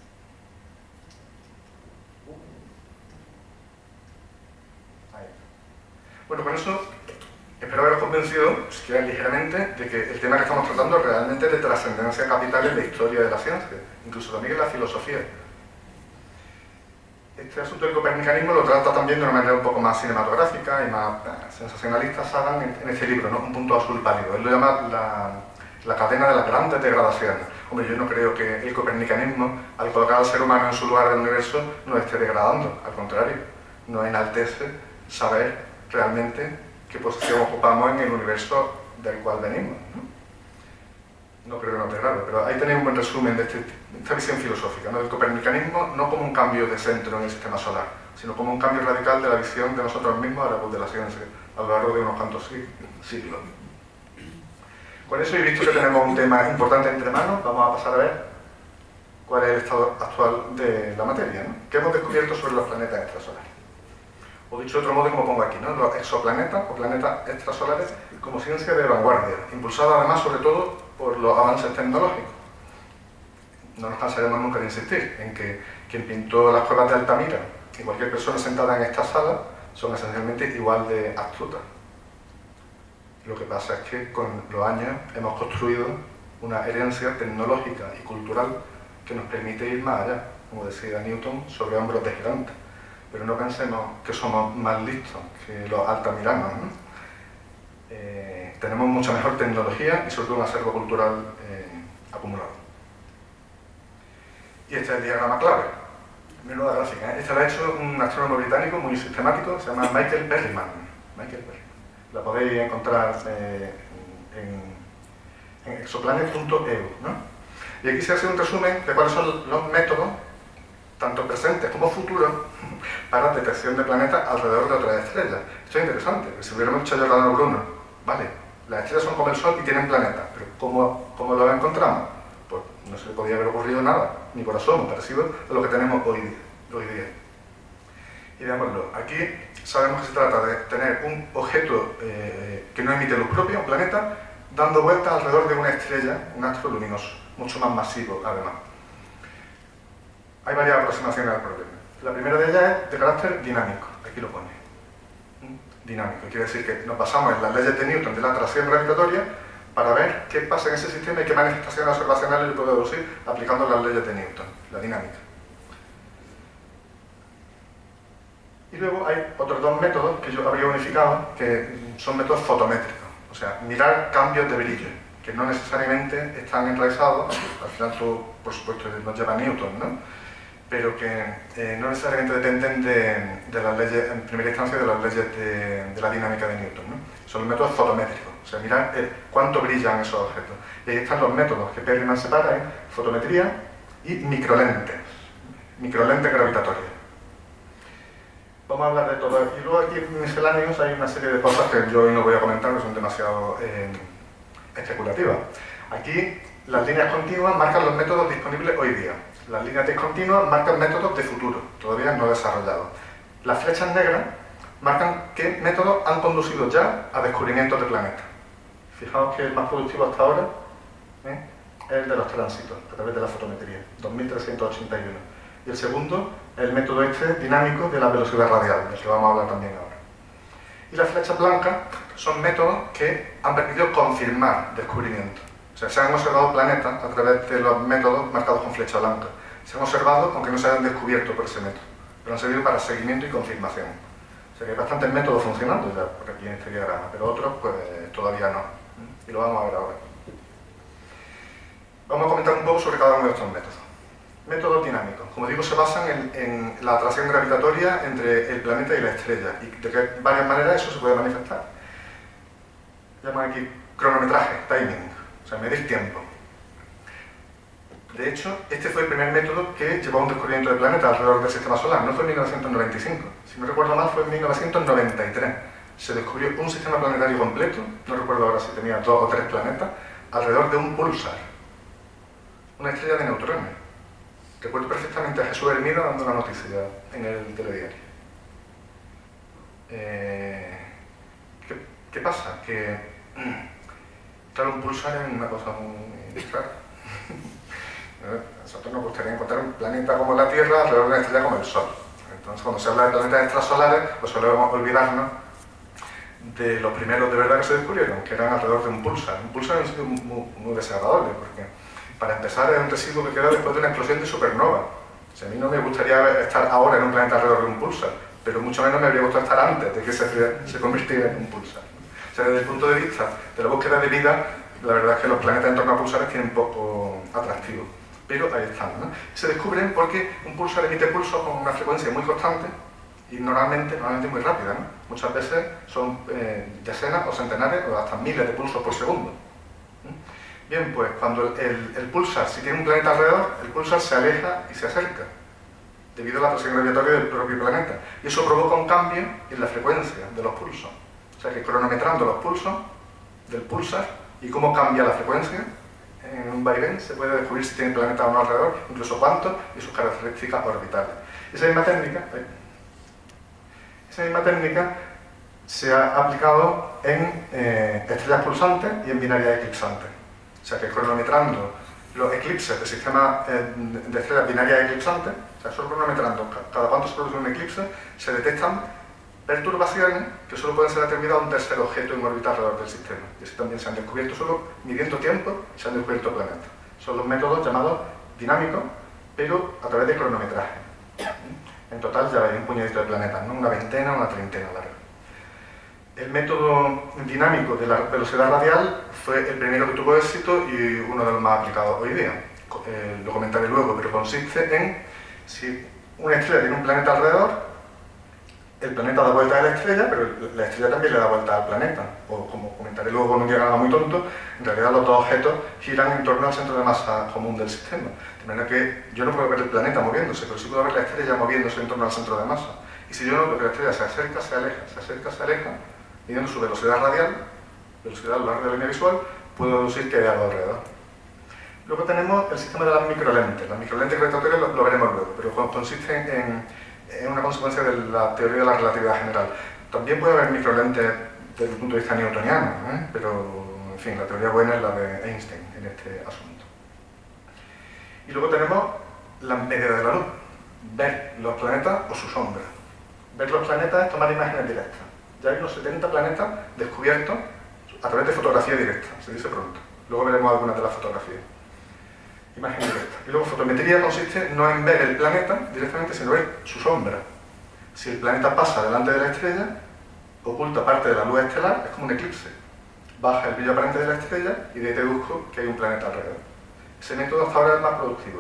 Ahí. Bueno, con eso espero haberos convencido, si quieren ligeramente, de que el tema que estamos tratando es realmente de trascendencia capital en la historia de la ciencia, incluso también en la filosofía. Este asunto del copernicanismo lo trata también de una manera un poco más cinematográfica y más eh, sensacionalista Sagan en, en este libro, ¿no? Un punto azul pálido. Él lo llama la, la cadena de las grandes degradaciones. Hombre, yo no creo que el copernicanismo, al colocar al ser humano en su lugar del universo, no esté degradando. Al contrario, nos enaltece saber realmente qué posición ocupamos en el universo del cual venimos, ¿no? No creo que no degrade, pero ahí tenéis un buen resumen de, este, de esta visión filosófica, ¿no? Del copernicanismo, no como un cambio de centro en el sistema solar, sino como un cambio radical de la visión de nosotros mismos a la luz de la ciencia, a lo largo de unos cuantos siglos. Con eso he visto que tenemos un tema importante entre manos, vamos a pasar a ver cuál es el estado actual de la materia, ¿no? ¿Qué hemos descubierto sobre los planetas extrasolares? O dicho de otro modo, como pongo aquí, ¿no? Los exoplanetas o planetas extrasolares como ciencia de vanguardia, impulsada además sobre todo por los avances tecnológicos. No nos cansaremos nunca de insistir en que quien pintó las cuevas de Altamira y cualquier persona sentada en esta sala son esencialmente igual de astutas. Lo que pasa es que con los años hemos construido una herencia tecnológica y cultural que nos permite ir más allá, como decía Newton, sobre hombros de gigantes. Pero no pensemos que somos más listos que los altamiranos, ¿no? Eh, tenemos mucha mejor tecnología y sobre todo un acervo cultural eh, acumulado. Y este es el diagrama clave. Menuda gráfica, ¿eh? Esta la ha hecho un astrónomo británico muy sistemático, se llama Michael Berryman. Michael Berryman. La podéis encontrar eh, en, en exoplanet punto e u, ¿no? Y aquí se hace un resumen de cuáles son los métodos, tanto presentes como futuros, para detección de planetas alrededor de otras estrellas. Esto es interesante, porque si hubiéramos hecho Giordano Bruno, vale, las estrellas son como el Sol y tienen planetas, pero ¿cómo, cómo lo encontramos? Pues no se le podía haber ocurrido nada, ni por asomo, parecido a lo que tenemos hoy día. Hoy día. Y veámoslo, aquí sabemos que se trata de tener un objeto eh, que no emite luz propia, un planeta, dando vueltas alrededor de una estrella, un astro luminoso, mucho más masivo además. Hay varias aproximaciones al problema. La primera de ellas es de carácter dinámico, aquí lo pone. Dinámico, quiere decir que nos basamos en las leyes de Newton de la atracción gravitatoria para ver qué pasa en ese sistema y qué manifestaciones observacionales le puedo deducir aplicando las leyes de Newton, la dinámica. Y luego hay otros dos métodos que yo habría unificado, que son métodos fotométricos, o sea, mirar cambios de brillo, que no necesariamente están enraizados, al final todo, por supuesto, nos lleva a Newton, ¿no? Pero que eh, no necesariamente dependen de, de las leyes, en primera instancia, de las leyes de, de la dinámica de Newton, ¿no? Son los métodos fotométricos, o sea, mirar el, cuánto brillan esos objetos. Y ahí están los métodos que Berryman separa en fotometría y microlentes, microlentes gravitatorias. Vamos a hablar de todo. Y luego aquí en misceláneos hay una serie de cosas que yo hoy no voy a comentar, que son demasiado eh, especulativas. Aquí las líneas continuas marcan los métodos disponibles hoy día. Las líneas discontinuas marcan métodos de futuro, todavía no desarrollados. Las flechas negras marcan qué métodos han conducido ya a descubrimientos de planetas. Fijaos que el más productivo hasta ahora ¿eh? es el de los tránsitos, a través de la fotometría, dos mil trescientos ochenta y uno. Y el segundo, el método este dinámico de la velocidad radial, del que vamos a hablar también ahora. Y las flechas blancas son métodos que han permitido confirmar descubrimientos. O sea, se han observado planetas a través de los métodos marcados con flecha blanca. Se han observado aunque no se hayan descubierto por ese método, pero han servido para seguimiento y confirmación. O sea que hay bastantes métodos funcionando ya por aquí en este diagrama, pero otros pues todavía no. Y lo vamos a ver ahora. Vamos a comentar un poco sobre cada uno de estos métodos. Métodos dinámicos. Como digo, se basan en, en la atracción gravitatoria entre el planeta y la estrella, y de que varias maneras eso se puede manifestar. Llaman aquí cronometraje, timing, o sea, medir tiempo. De hecho, este fue el primer método que llevó a un descubrimiento de planetas alrededor del sistema solar. No fue en mil novecientos noventa y cinco, si no recuerdo mal fue en mil novecientos noventa y tres. Se descubrió un sistema planetario completo, no recuerdo ahora si tenía dos o tres planetas, alrededor de un púlsar, una estrella de neutrones. Recuerdo perfectamente a Jesús Hermida dando la noticia en el telediario. Eh, ¿qué, ¿Qué pasa? Que, claro, un pulsar es una cosa muy rara. A nosotros nos gustaría encontrar un planeta como la Tierra alrededor de una estrella como el Sol. Entonces, cuando se habla de planetas extrasolares, pues solemos olvidarnos de los primeros de verdad que se descubrieron, que eran alrededor de un pulsar. Un pulsar es un sitio muy, muy desagradable, porque para empezar es un residuo que queda después de una explosión de supernova. O sea, a mí no me gustaría estar ahora en un planeta alrededor de un pulsar, pero mucho menos me habría gustado estar antes de que se, se convirtiera en un pulsar. O sea, desde el punto de vista de la búsqueda de vida, la verdad es que los planetas en torno a pulsares tienen poco atractivo. Pero ahí están, ¿no? Se descubren porque un pulsar emite pulsos con una frecuencia muy constante y normalmente, normalmente muy rápida, ¿no? Muchas veces son eh, decenas o centenares o hasta miles de pulsos por segundo. Bien, pues cuando el, el, el pulsar, si tiene un planeta alrededor, el pulsar se aleja y se acerca, debido a la atracción gravitatoria del propio planeta. Y eso provoca un cambio en la frecuencia de los pulsos. O sea que cronometrando los pulsos del pulsar y cómo cambia la frecuencia, en un vaivén se puede descubrir si tiene planetas o no alrededor, incluso cuántos y sus características orbitales. Esa misma técnica, esa misma técnica se ha aplicado en eh, estrellas pulsantes y en binarias eclipsantes. O sea que cronometrando los eclipses del sistema eh, de estrellas binarias eclipsantes, o sea, solo cronometrando cada cuánto se produce un eclipse, se detectan perturbaciones que solo pueden ser atribuidas a un tercer objeto en órbita alrededor del sistema. Y así también se han descubierto solo midiendo tiempo y se han descubierto planetas. Son los métodos llamados dinámicos, pero a través de cronometraje. En total ya hay un puñadito de planetas, ¿no? Una veintena, una treintena larga. El método dinámico de la velocidad radial fue el primero que tuvo éxito y uno de los más aplicados hoy día. Eh, lo comentaré luego, pero consiste en si una estrella tiene un planeta alrededor, el planeta da vuelta a la estrella, pero la estrella también le da vuelta al planeta. O como comentaré luego con un diagrama muy tonto, en realidad los dos objetos giran en torno al centro de masa común del sistema. De manera que yo no puedo ver el planeta moviéndose, pero sí puedo ver la estrella moviéndose en torno al centro de masa. Y si yo noto que la estrella se acerca, se aleja, se acerca, se aleja, midiendo su velocidad radial, velocidad a lo largo de la línea visual, puedo deducir que hay algo alrededor. Luego tenemos el sistema de las microlentes. Las microlentes gravitatorias lo, lo veremos luego, pero consisten en, en una consecuencia de la teoría de la relatividad general. También puede haber microlentes desde el punto de vista newtoniano, ¿eh? Pero, en fin, la teoría buena es la de Einstein en este asunto. Y luego tenemos la media de la luz, ver los planetas o su sombra. Ver los planetas es tomar imágenes directas. Ya hay unos setenta planetas descubiertos a través de fotografía directa, se dice pronto. Luego veremos algunas de las fotografías. Imagen directa. Y luego fotometría consiste no en ver el planeta directamente, sino ver su sombra. Si el planeta pasa delante de la estrella, oculta parte de la luz estelar, es como un eclipse. Baja el brillo aparente de la estrella y de ahí deduzco que hay un planeta alrededor. Ese método hasta ahora es el más productivo.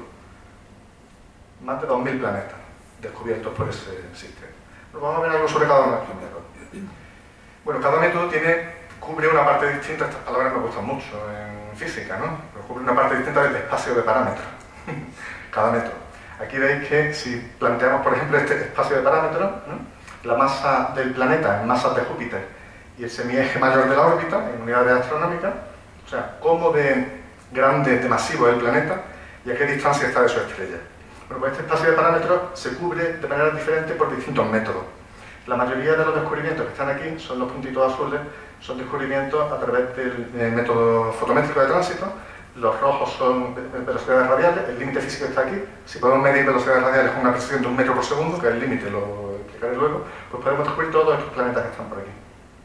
Más de dos mil planetas descubiertos por ese sistema. Nos vamos a ver algo sobre cada uno de estos métodos. Bueno, cada método tiene, cubre una parte distinta, estas palabras me gustan mucho en física, ¿no? Pero cubre una parte distinta del espacio de parámetros, cada método. Aquí veis que si planteamos, por ejemplo, este espacio de parámetros, ¿no? La masa del planeta en masas de Júpiter y el semieje mayor de la órbita, en unidades astronómicas, o sea, cómo de grande, de masivo es el planeta y a qué distancia está de su estrella. Bueno, pues este espacio de parámetros se cubre de manera diferente por distintos métodos. La mayoría de los descubrimientos que están aquí, son los puntitos azules, son descubrimientos a través del, del método fotométrico de tránsito. Los rojos son velocidades radiales, el límite físico está aquí. Si podemos medir velocidades radiales con una precisión de un metro por segundo, que es el límite, lo explicaré luego, pues podemos descubrir todos estos planetas que están por aquí.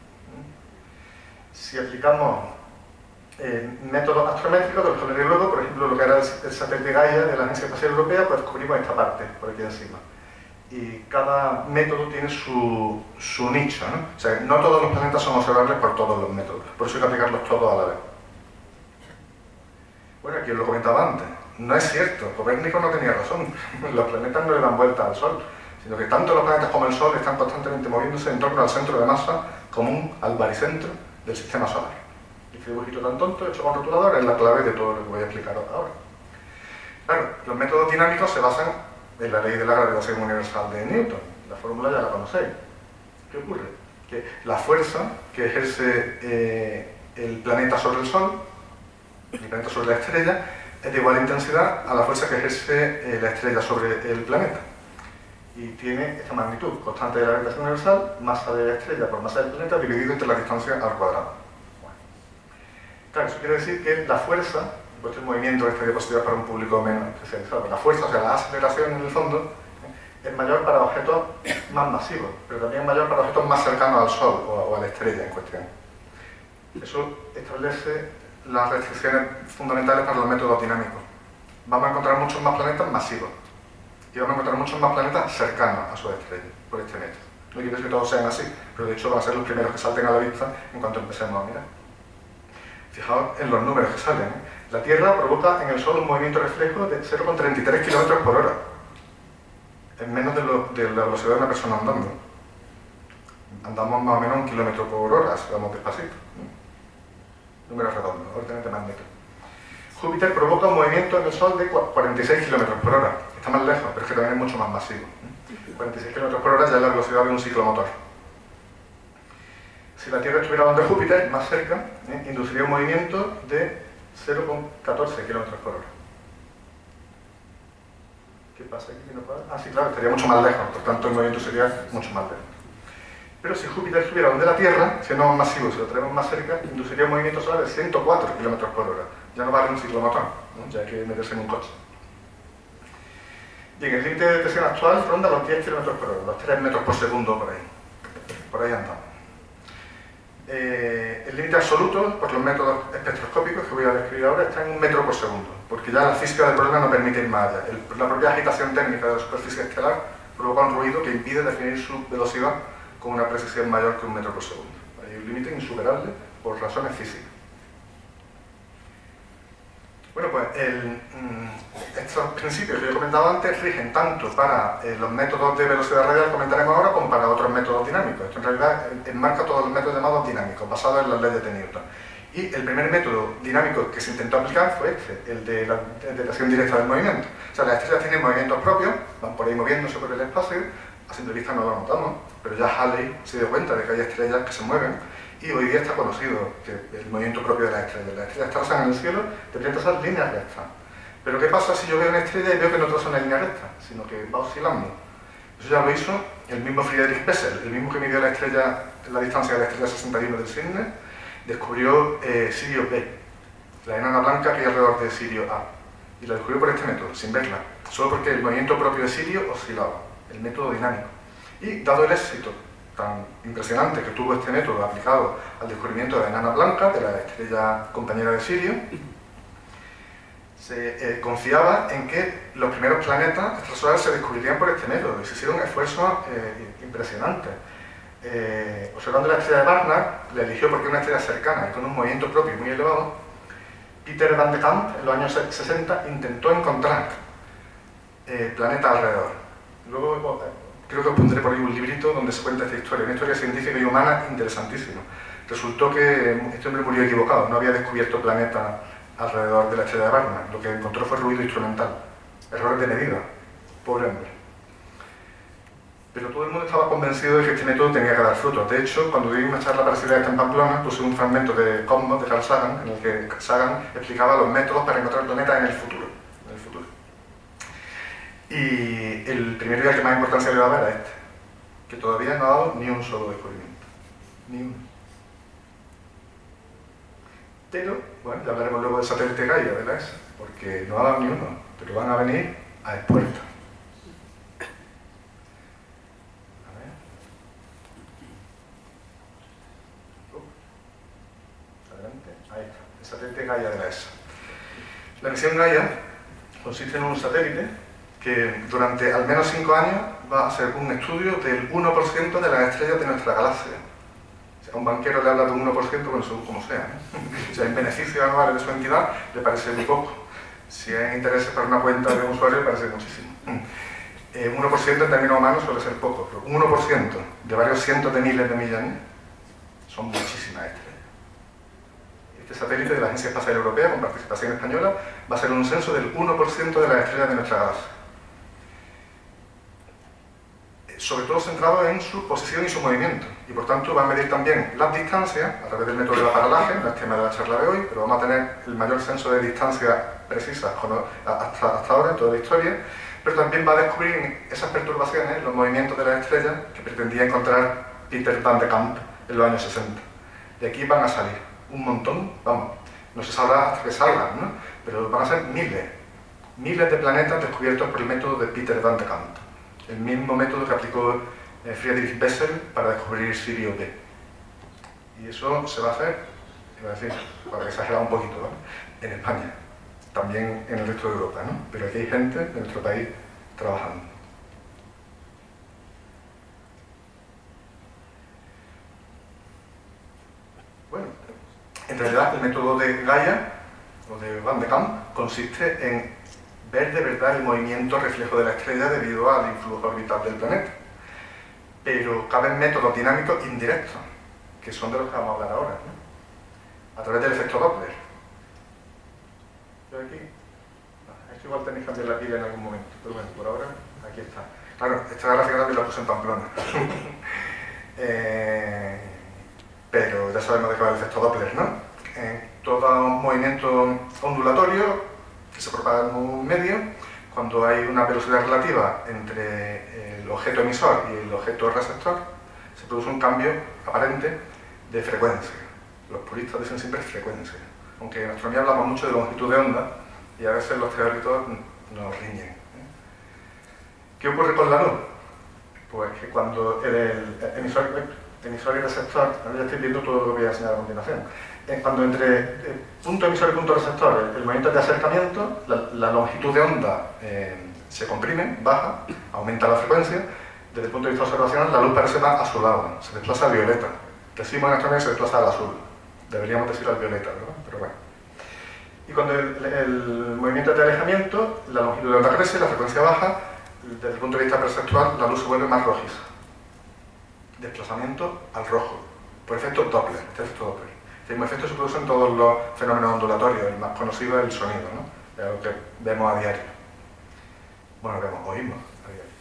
Si aplicamos eh, métodos astrométricos, de los que hablaré luego, por ejemplo, lo que era el, el satélite Gaia de la Agencia Espacial Europea, pues descubrimos esta parte, por aquí encima. Y cada método tiene su, su nicho, ¿no? O sea, no todos los planetas son observables por todos los métodos, por eso hay que aplicarlos todos a la vez. Bueno, aquí os lo comentaba antes, no es cierto, Copérnico no tenía razón, los planetas no le dan vuelta al Sol, sino que tanto los planetas como el Sol están constantemente moviéndose en torno al centro de masa común, al baricentro del sistema solar. Este dibujito tan tonto, hecho con rotulador, es la clave de todo lo que voy a explicaros ahora. Claro, los métodos dinámicos se basan en la ley de la gravitación universal de Newton. La fórmula ya la conocéis. ¿Qué ocurre? Que la fuerza que ejerce eh, el planeta sobre el Sol, el planeta sobre la estrella, es de igual intensidad a la fuerza que ejerce eh, la estrella sobre el planeta. Y tiene esta magnitud, constante de la gravitación universal, masa de la estrella por masa del planeta, dividido entre la distancia al cuadrado. Bueno. Claro, eso quiere decir que la fuerza, puesto el movimiento de esta diapositiva para un público menos especializado, la fuerza, o sea, la aceleración en el fondo, ¿eh? es mayor para objetos más masivos, pero también es mayor para objetos más cercanos al Sol o a, o a la estrella en cuestión. Eso establece las restricciones fundamentales para los métodos dinámicos. Vamos a encontrar muchos más planetas masivos y vamos a encontrar muchos más planetas cercanos a su estrella por este método. No quiere decir que todos sean así, pero de hecho van a ser los primeros que salten a la vista en cuanto empecemos a mirar. Fijaos en los números que salen, ¿eh? La Tierra provoca en el Sol un movimiento reflejo de cero coma treinta y tres kilómetros por hora. Es menos de, lo, de la velocidad de una persona andando. Andamos más o menos un kilómetro por hora, si vamos despacito. Números redondos, órdenes de magnitud. Júpiter provoca un movimiento en el Sol de cuarenta y seis kilómetros por hora. Está más lejos, pero es que también es mucho más masivo. cuarenta y seis kilómetros por hora ya es la velocidad de un ciclomotor. Si la Tierra estuviera donde Júpiter, más cerca, ¿eh? induciría un movimiento de cero coma catorce kilómetros por hora. ¿Qué pasa aquí? ¿No puede? Ah, sí, claro, estaría mucho más lejos, por tanto el movimiento sería mucho más lento. Pero si Júpiter estuviera donde la Tierra, siendo más masivo, si lo traemos más cerca, induciría un movimiento solar de ciento cuatro kilómetros por hora. Ya no vale un ciclomotor, ¿no? Ya hay que meterse en un coche. Bien, el límite de detección actual ronda los diez kilómetros por hora, los tres metros por segundo por ahí. Por ahí andamos. Eh, el límite absoluto, por los métodos espectroscópicos que voy a describir ahora, está en un metro por segundo, porque ya la física del problema no permite ir más allá. El, la propia agitación térmica de la superficie estelar provoca un ruido que impide definir su velocidad con una precisión mayor que un metro por segundo. Hay un límite insuperable por razones físicas. Bueno, pues el, estos principios que yo he comentado antes rigen tanto para eh, los métodos de velocidad radial que comentaremos ahora como para otros métodos dinámicos. Esto en realidad enmarca todos los métodos llamados dinámicos, basados en las leyes de Newton. Y el primer método dinámico que se intentó aplicar fue este, el de la detección directa del movimiento. O sea, las estrellas tienen movimientos propios, van por ahí moviéndose por el espacio, a simple vista no lo notamos, pero ya Halley se dio cuenta de que hay estrellas que se mueven, y hoy día está conocido que el movimiento propio de las estrellas. Las estrellas trazan en el cielo, deberían trazar líneas rectas. Pero ¿qué pasa si yo veo una estrella y veo que no traza una línea recta, sino que va oscilando? Eso ya lo hizo el mismo Friedrich Bessel, el mismo que midió la estrella, la distancia de la estrella sesenta y uno del Cisne, descubrió eh, Sirio B, la enana blanca que hay alrededor de Sirio A. Y la descubrió por este método, sin verla, solo porque el movimiento propio de Sirio oscilaba, el método dinámico. Y dado el éxito tan impresionante que tuvo este método aplicado al descubrimiento de la enana blanca, de la estrella compañera de Sirio, se eh, confiaba en que los primeros planetas extrasolares se descubrirían por este método, y se hicieron esfuerzos eh, impresionantes. Eh, observando la estrella de Barnard, la eligió porque es una estrella cercana y con un movimiento propio muy elevado. Peter Van de Kamp, en los años sesenta, intentó encontrar eh, planetas alrededor. Luego, eh, creo que os pondré por ahí un librito donde se cuenta esta historia, una historia científica y humana interesantísima. Resultó que este hombre murió equivocado, no había descubierto planetas alrededor de la estrella de Barnard, lo que encontró fue ruido instrumental, errores de medida, pobre hombre. Pero todo el mundo estaba convencido de que este método tenía que dar frutos. De hecho, cuando di una charla parecida a esta en Pamplona, puse un fragmento de Cosmos de Carl Sagan, en el que Sagan explicaba los métodos para encontrar planetas en el futuro. En el futuro. Y el primer día que más importancia le daba era este, que todavía no ha dado ni un solo descubrimiento. Ni uno. Pero, bueno, ya hablaremos luego del satélite Gaia de la E S A, porque no ha dado ni uno, pero van a venir a expuerto. El satélite Gaia de la E S A. La misión Gaia consiste en un satélite que durante al menos cinco años va a hacer un estudio del uno por ciento de las estrellas de nuestra galaxia. Si a un banquero le habla de un uno por ciento, bueno, según como sea, ¿eh? Si hay beneficios anuales de su entidad, le parece muy poco. Si hay intereses para una cuenta de un usuario, le parece muchísimo. Eh, un uno por ciento en términos humanos suele ser poco, pero un uno por ciento de varios cientos de miles de millones son muchísimas estrellas. Este satélite de la Agencia Espacial Europea, con participación española, va a ser un censo del uno por ciento de las estrellas de nuestra galaxia. Sobre todo centrado en su posición y su movimiento, y por tanto va a medir también las distancias a través del método de la paralaje, no es tema de la charla de hoy, pero vamos a tener el mayor censo de distancias precisas hasta, hasta ahora en toda la historia, pero también va a descubrir esas perturbaciones, los movimientos de las estrellas que pretendía encontrar Peter Van de Kamp en los años sesenta. De aquí van a salir un montón, vamos, no se sabrá hasta que salgan, ¿no? Pero van a ser miles, miles de planetas descubiertos por el método de Peter Van de Kamp, el mismo método que aplicó eh, Friedrich Bessel para descubrir Sirio B. Y eso se va a hacer, iba a decir, para exagerar un poquito, ¿no? En España, también en el resto de Europa, ¿no? Pero aquí hay gente de nuestro país trabajando. Bueno, en realidad el método de Gaia, o de Van de Kamp, consiste en ver de verdad el movimiento reflejo de la estrella debido al influjo orbital del planeta. Pero caben métodos dinámicos indirectos, que son de los que vamos a hablar ahora, ¿no? A través del efecto Doppler. Yo aquí, no, esto igual tenéis que cambiar la pila en algún momento, pero bueno, por ahora aquí está. Claro, esta gráfica también la puse en Pamplona. eh, pero ya sabemos de qué va el efecto Doppler, ¿no? Eh, todo movimiento ondulatorio que se propaga en un medio, cuando hay una velocidad relativa entre el objeto emisor y el objeto receptor, se produce un cambio aparente de frecuencia. Los puristas dicen siempre frecuencia, aunque en astronomía hablamos mucho de longitud de onda y a veces los teóricos nos riñen. ¿Qué ocurre con la luz? Pues que cuando el emisor, emisor y receptor, ahora ya estoy viendo todo lo que voy a enseñar a continuación, cuando entre el punto emisor y punto receptor el, el movimiento de acercamiento, la, la longitud de onda eh, se comprime, baja, aumenta la frecuencia. Desde el punto de vista observacional, la luz parece más azulada, se desplaza al violeta. Decimos en astronomía que se desplaza al azul, deberíamos decir al violeta, ¿verdad? Pero bueno. Y cuando el, el movimiento de alejamiento, la longitud de onda crece, la frecuencia baja, desde el punto de vista perceptual, la luz se vuelve más rojiza. Desplazamiento al rojo, por efecto Doppler, este efecto Doppler. Este mismo efecto se produce en todos los fenómenos ondulatorios, el más conocido es el sonido, ¿no? Es lo que vemos a diario. Bueno, vemos, oímos a diario.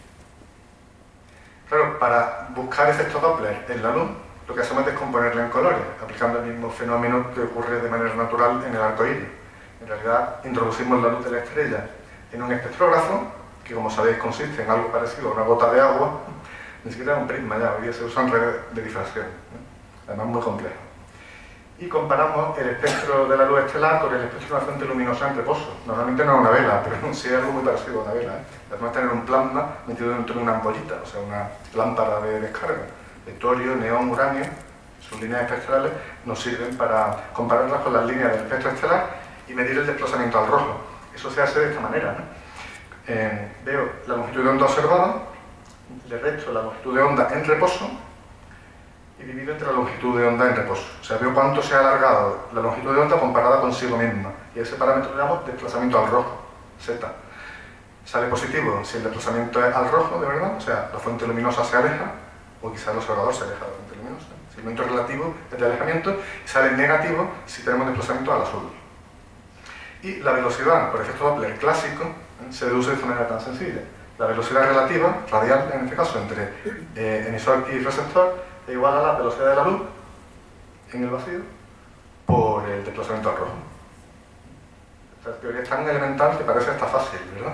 Claro, para buscar efectos Doppler en la luz, lo que hacemos es descomponerla en colores, aplicando el mismo fenómeno que ocurre de manera natural en el arco iris. En realidad, introducimos la luz de la estrella en un espectrógrafo, que como sabéis consiste en algo parecido a una gota de agua, ni siquiera un prisma ya, hoy día se usan redes de difracción, ¿no? Además muy complejo. Y comparamos el espectro de la luz estelar con el espectro de una fuente luminosa en reposo. Normalmente no es una vela, pero sí es algo muy parecido a una vela, ¿eh? Además tener un plasma metido dentro de una ampollita, o sea, una lámpara de descarga. De torio, neón, uranio, sus líneas espectrales nos sirven para compararlas con las líneas del espectro estelar y medir el desplazamiento al rojo. Eso se hace de esta manera, ¿no? Eh, veo la longitud de onda observada, le resto la longitud de onda en reposo y divido entre la longitud de onda en reposo. O sea, veo cuánto se ha alargado la longitud de onda comparada consigo misma. Y a ese parámetro le damos desplazamiento al rojo, Z. Sale positivo si el desplazamiento es al rojo, de verdad, o sea, la fuente luminosa se aleja, o quizá el observador se aleja de la fuente luminosa. Si el momento relativo es de alejamiento, y sale negativo si tenemos desplazamiento al azul. Y la velocidad, por efecto Doppler clásico, ¿eh? se deduce de esta manera tan sencilla. La velocidad relativa, radial en este caso, entre eh, emisor y receptor, es igual a la velocidad de la luz en el vacío por el desplazamiento al rojo. Esta teoría es tan elemental que parece hasta fácil, ¿verdad?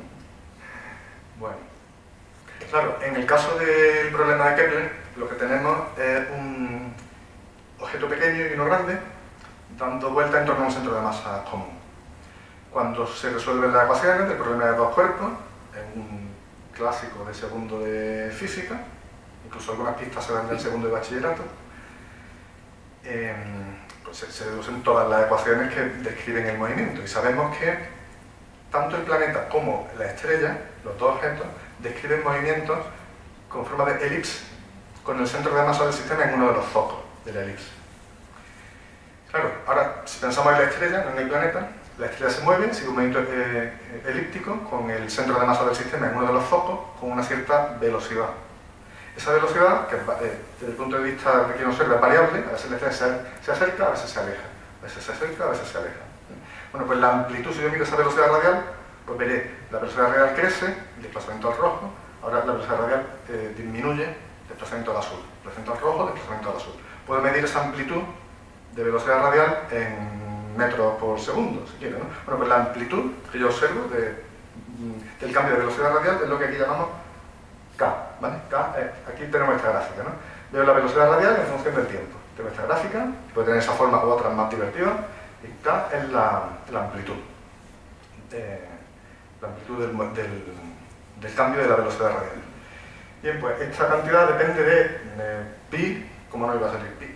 Bueno. Claro, en el caso del problema de Kepler, lo que tenemos es un objeto pequeño y uno grande dando vuelta en torno a un centro de masa común. Cuando se resuelven las ecuaciones del problema de dos cuerpos, es un clásico de segundo de física, incluso algunas pistas se dan del segundo de bachillerato, eh, pues se, se deducen todas las ecuaciones que describen el movimiento y sabemos que tanto el planeta como la estrella, los dos objetos, describen movimientos con forma de elipse, con el centro de masa del sistema en uno de los focos de la elipse. Claro, ahora, si pensamos en la estrella, no en el planeta, la estrella se mueve, sigue un movimiento eh, elíptico, con el centro de masa del sistema en uno de los focos, con una cierta velocidad. Esa velocidad, que eh, desde el punto de vista de quien observa es variable, a veces la estrella se, se acerca, a veces se aleja, a veces se acerca, a veces se aleja. Bueno, pues la amplitud, si yo miro esa velocidad radial, pues veré, la velocidad radial crece, el desplazamiento al rojo, ahora la velocidad radial eh, disminuye, desplazamiento al azul, desplazamiento al rojo, desplazamiento al azul. Puedo medir esa amplitud de velocidad radial en metros por segundo, si quiero, ¿no? Bueno, pues la amplitud que yo observo de, del cambio de velocidad radial es lo que aquí llamamos K, ¿vale? K, eh, aquí tenemos esta gráfica, ¿no? Veo la velocidad radial en función del tiempo. Tengo esta gráfica, puede tener esa forma u otras más divertidas, y K es la, la amplitud. Eh, la amplitud del, del, del cambio de la velocidad radial. Bien, pues esta cantidad depende de, de pi, ¿cómo no iba a salir pi?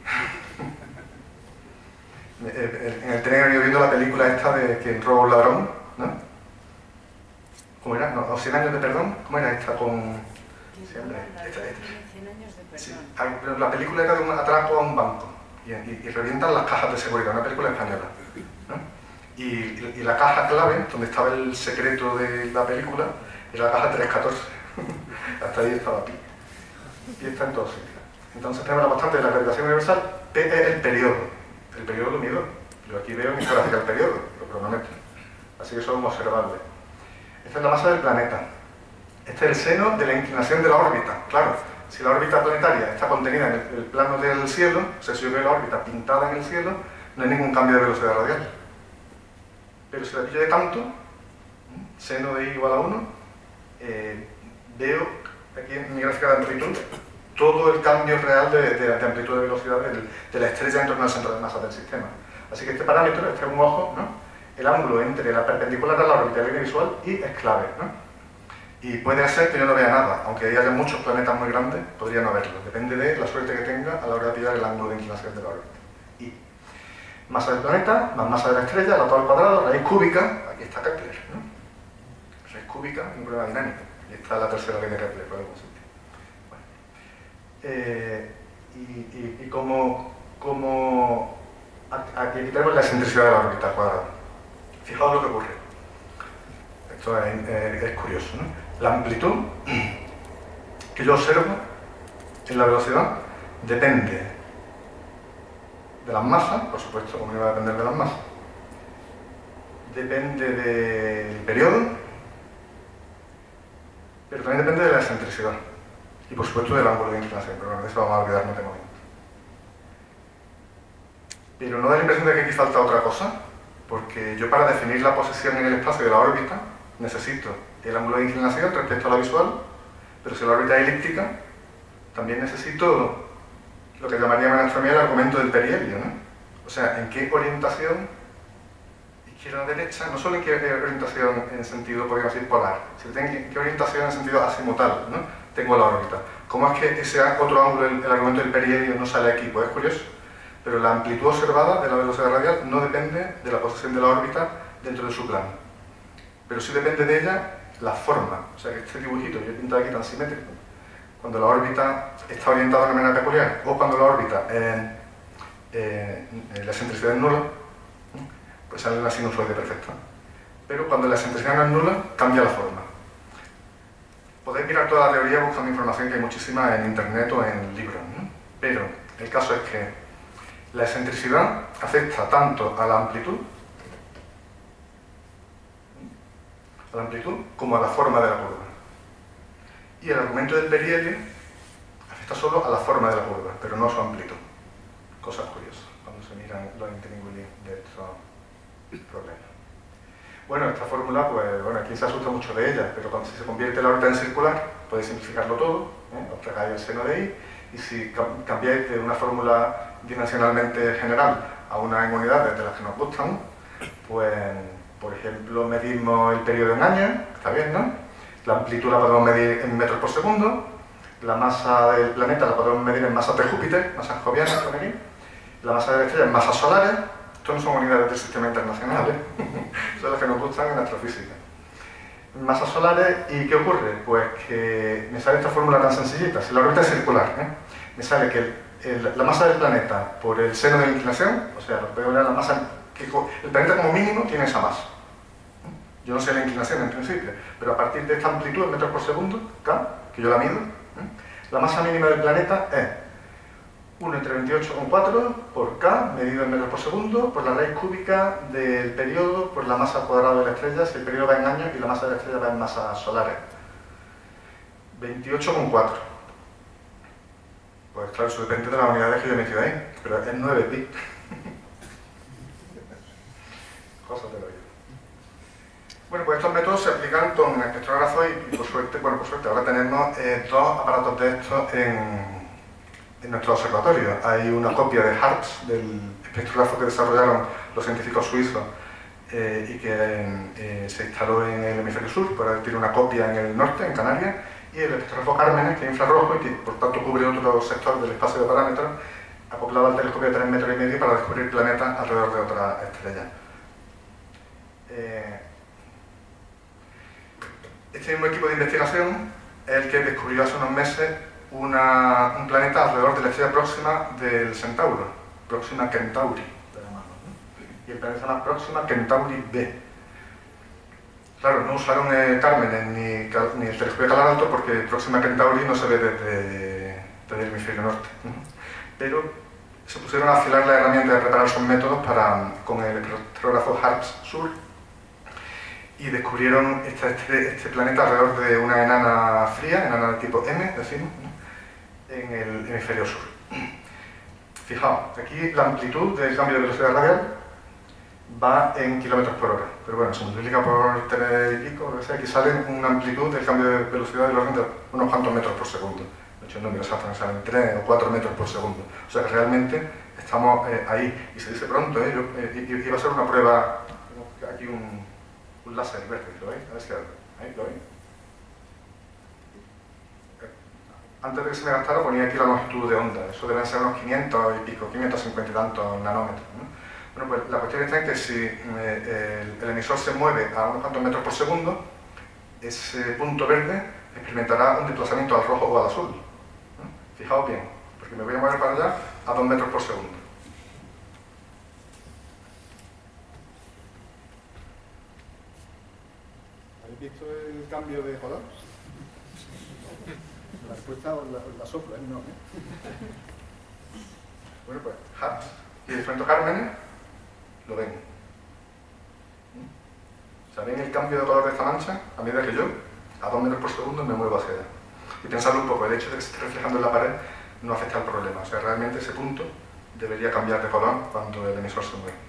En el tren he viendo la película esta de Quien roba un ladrón, ¿no? ¿Cómo era? No, cien años de perdón. ¿Cómo era esta con...? Sí, hombre, esta, esta. cien años de perdón. Sí, pero la película era de un atraco a un banco y, y, y revientan las cajas de seguridad, una película española, ¿no? Y, y, y la caja clave, donde estaba el secreto de la película, era la caja trescientos catorce. Hasta ahí estaba pi. Pi está en todos sitios. Entonces tenemos la constante de la gravitación universal, P es el periodo. El periodo lo mido. Yo aquí veo en mi gráfica el periodo, lo cronometro. Así que eso es un observable. Esta es la masa del planeta. Este es el seno de la inclinación de la órbita. Claro, si la órbita planetaria está contenida en el, el plano del cielo, o sea, si yo veo la órbita pintada en el cielo, no hay ningún cambio de velocidad radial. Pero si la pillo de canto, seno de i igual a uno, eh, veo aquí en mi gráfica de amplitud todo el cambio real de, de, de amplitud de velocidad del, de la estrella en torno al centro de masa del sistema. Así que este parámetro, este es un ojo, ¿no? El ángulo entre la perpendicular a la órbita y la línea visual y es clave, ¿no? Y puede ser que yo no vea nada, aunque haya muchos planetas muy grandes, podría no verlo. Depende de la suerte que tenga a la hora de pillar el ángulo de inclinación de la órbita. Y masa del planeta, más masa de la estrella, la al cuadrado, raíz cúbica, aquí está Kepler, ¿no? Raíz cúbica, un problema dinámico. Y está la tercera ley de Kepler, por algún sitio. Bueno. Eh, y, y, y como, como aquí tenemos la excentricidad de la órbita al cuadrado. Fijaos lo que ocurre. Esto es, es, es curioso, ¿no? La amplitud que yo observo en la velocidad depende de las masas, por supuesto, como iba a depender de las masas. Depende del periodo, pero también depende de la excentricidad. Y por supuesto del ángulo de inclinación, pero bueno, de eso vamos a olvidarnos de momento. Pero no da la impresión de que aquí falta otra cosa, porque yo para definir la posición en el espacio de la órbita necesito el ángulo de inclinación respecto a la visual, pero si la órbita es elíptica, también necesito lo que llamaríamos en astronomía el argumento del perihelio, ¿no? O sea, en qué orientación, izquierda o derecha, no solo en qué orientación en sentido, podríamos decir, polar, sino en qué orientación en sentido azimutal, ¿no? Tengo la órbita. ¿Cómo es que ese otro ángulo, el, el argumento del perihelio, no sale aquí? Pues es curioso, pero la amplitud observada de la velocidad radial no depende de la posición de la órbita dentro de su plano, pero sí depende de ella la forma. O sea que este dibujito yo he pintado aquí tan simétrico, cuando la órbita está orientada de una manera peculiar, o cuando la órbita, eh, eh, la excentricidad es nula, pues sale una sinusoide perfecta. Pero cuando la excentricidad no es nula, cambia la forma. Podéis mirar toda la teoría buscando información, que hay muchísima en internet o en libros, ¿no? Pero el caso es que la excentricidad afecta tanto a la amplitud, a la amplitud como a la forma de la curva. Y el argumento del perihelio afecta solo a la forma de la curva, pero no a su amplitud. Cosas curiosas cuando se miran los intríngulis de estos problemas. Bueno, esta fórmula, pues, bueno, aquí se asusta mucho de ella, pero cuando si se convierte la órbita en circular, podéis simplificarlo todo, ¿eh? Os tragáis el seno de i, y si cambiáis de una fórmula dimensionalmente general a una en unidades de las que nos gustan, pues, por ejemplo, medimos el periodo en años, está bien, ¿no? La amplitud la podemos medir en metros por segundo, la masa del planeta la podemos medir en masas de Júpiter, masas jovianas, con aquí, la masa de la estrella en masas solares. Esto no son unidades del sistema internacional, ¿eh? Son las que nos gustan en astrofísica. Masas solares, ¿y qué ocurre? Pues que me sale esta fórmula tan sencillita. Si la órbita es circular, ¿eh? Me sale que el, el, la masa del planeta por el seno de la inclinación, o sea, lo que veo era la masa, que el planeta como mínimo tiene esa masa. Yo no sé la inclinación en principio, pero a partir de esta amplitud en metros por segundo, K, que yo la mido, ¿eh? La masa mínima del planeta es uno entre veintiocho coma cuatro por K, medido en metros por segundo, por la raíz cúbica del periodo, por la masa al cuadrado de la estrella, si el periodo va en años y la masa de la estrella va en masas solares. veintiocho coma cuatro. Pues claro, eso depende de las unidades que yo he metido ahí, pero es nueve pi. Cosas de la vida. Bueno, pues estos métodos se aplican con espectrógrafos y, y por suerte, bueno, por suerte, ahora tenemos eh, dos aparatos de estos en... en nuestro observatorio. Hay una copia de HARPS, del espectrógrafo que desarrollaron los científicos suizos eh, y que eh, se instaló en el hemisferio sur, por ahora tiene una copia en el norte, en Canarias, y el espectrógrafo Cármenes, que es infrarrojo y que por tanto cubre otro sector del espacio de parámetros, acoplado al telescopio de tres metros y medio para descubrir planetas alrededor de otra estrella. Eh, este mismo equipo de investigación es el que descubrió hace unos meses Una, un planeta alrededor de la estrella próxima del Centauro, Próxima Centauri, ¿no? Y el planeta más próxima, Centauri B. Claro, no usaron eh, Cármenes ni, ni el telescopio Calar Alto porque Próxima Centauri no se ve desde, desde el hemisferio norte, ¿no? Pero se pusieron a afilar la herramienta de preparar sus métodos para, con el espectrógrafo HARPS Sur, y descubrieron este, este, este planeta alrededor de una enana fría, enana de tipo M, decimos, ¿no? En el hemisferio sur. Fijaos, aquí la amplitud del cambio de velocidad radial va en kilómetros por hora, pero bueno, se multiplica por tres y pico, lo que sea, aquí sale una amplitud del cambio de velocidad del orden de unos cuantos metros por segundo. De hecho, el número exacto no salen tres o cuatro metros por segundo. O sea que realmente estamos eh, ahí, y se dice pronto, ¿eh? Yo, eh, iba a ser una prueba, aquí un, un láser verde, ¿lo veis? A ver si ahí lo veis. Antes de que se me gastara ponía aquí la longitud de onda, eso deben ser unos quinientos y pico, quinientos cincuenta y tantos nanómetros, ¿no? Bueno, pues la cuestión está en que si eh, el, el emisor se mueve a unos cuantos metros por segundo, ese punto verde experimentará un desplazamiento al rojo o al azul, ¿no? Fijaos bien, porque me voy a mover para allá a dos metros por segundo. ¿Habéis visto el cambio de color? La respuesta os la, la soplo, ¿eh? No, ¿eh? Bueno, pues Hartz y el Frento Cármenes lo ven. O sea, ven el cambio de color de esta mancha a medida que yo, a dos metros por segundo, me muevo hacia allá. Y pensarlo un poco, el hecho de que se esté reflejando en la pared no afecta al problema. O sea, realmente ese punto debería cambiar de color cuando el emisor se mueve.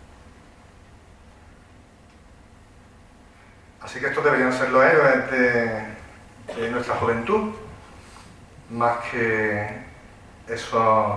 Así que estos deberían ser los héroes de, de nuestra juventud, más que esos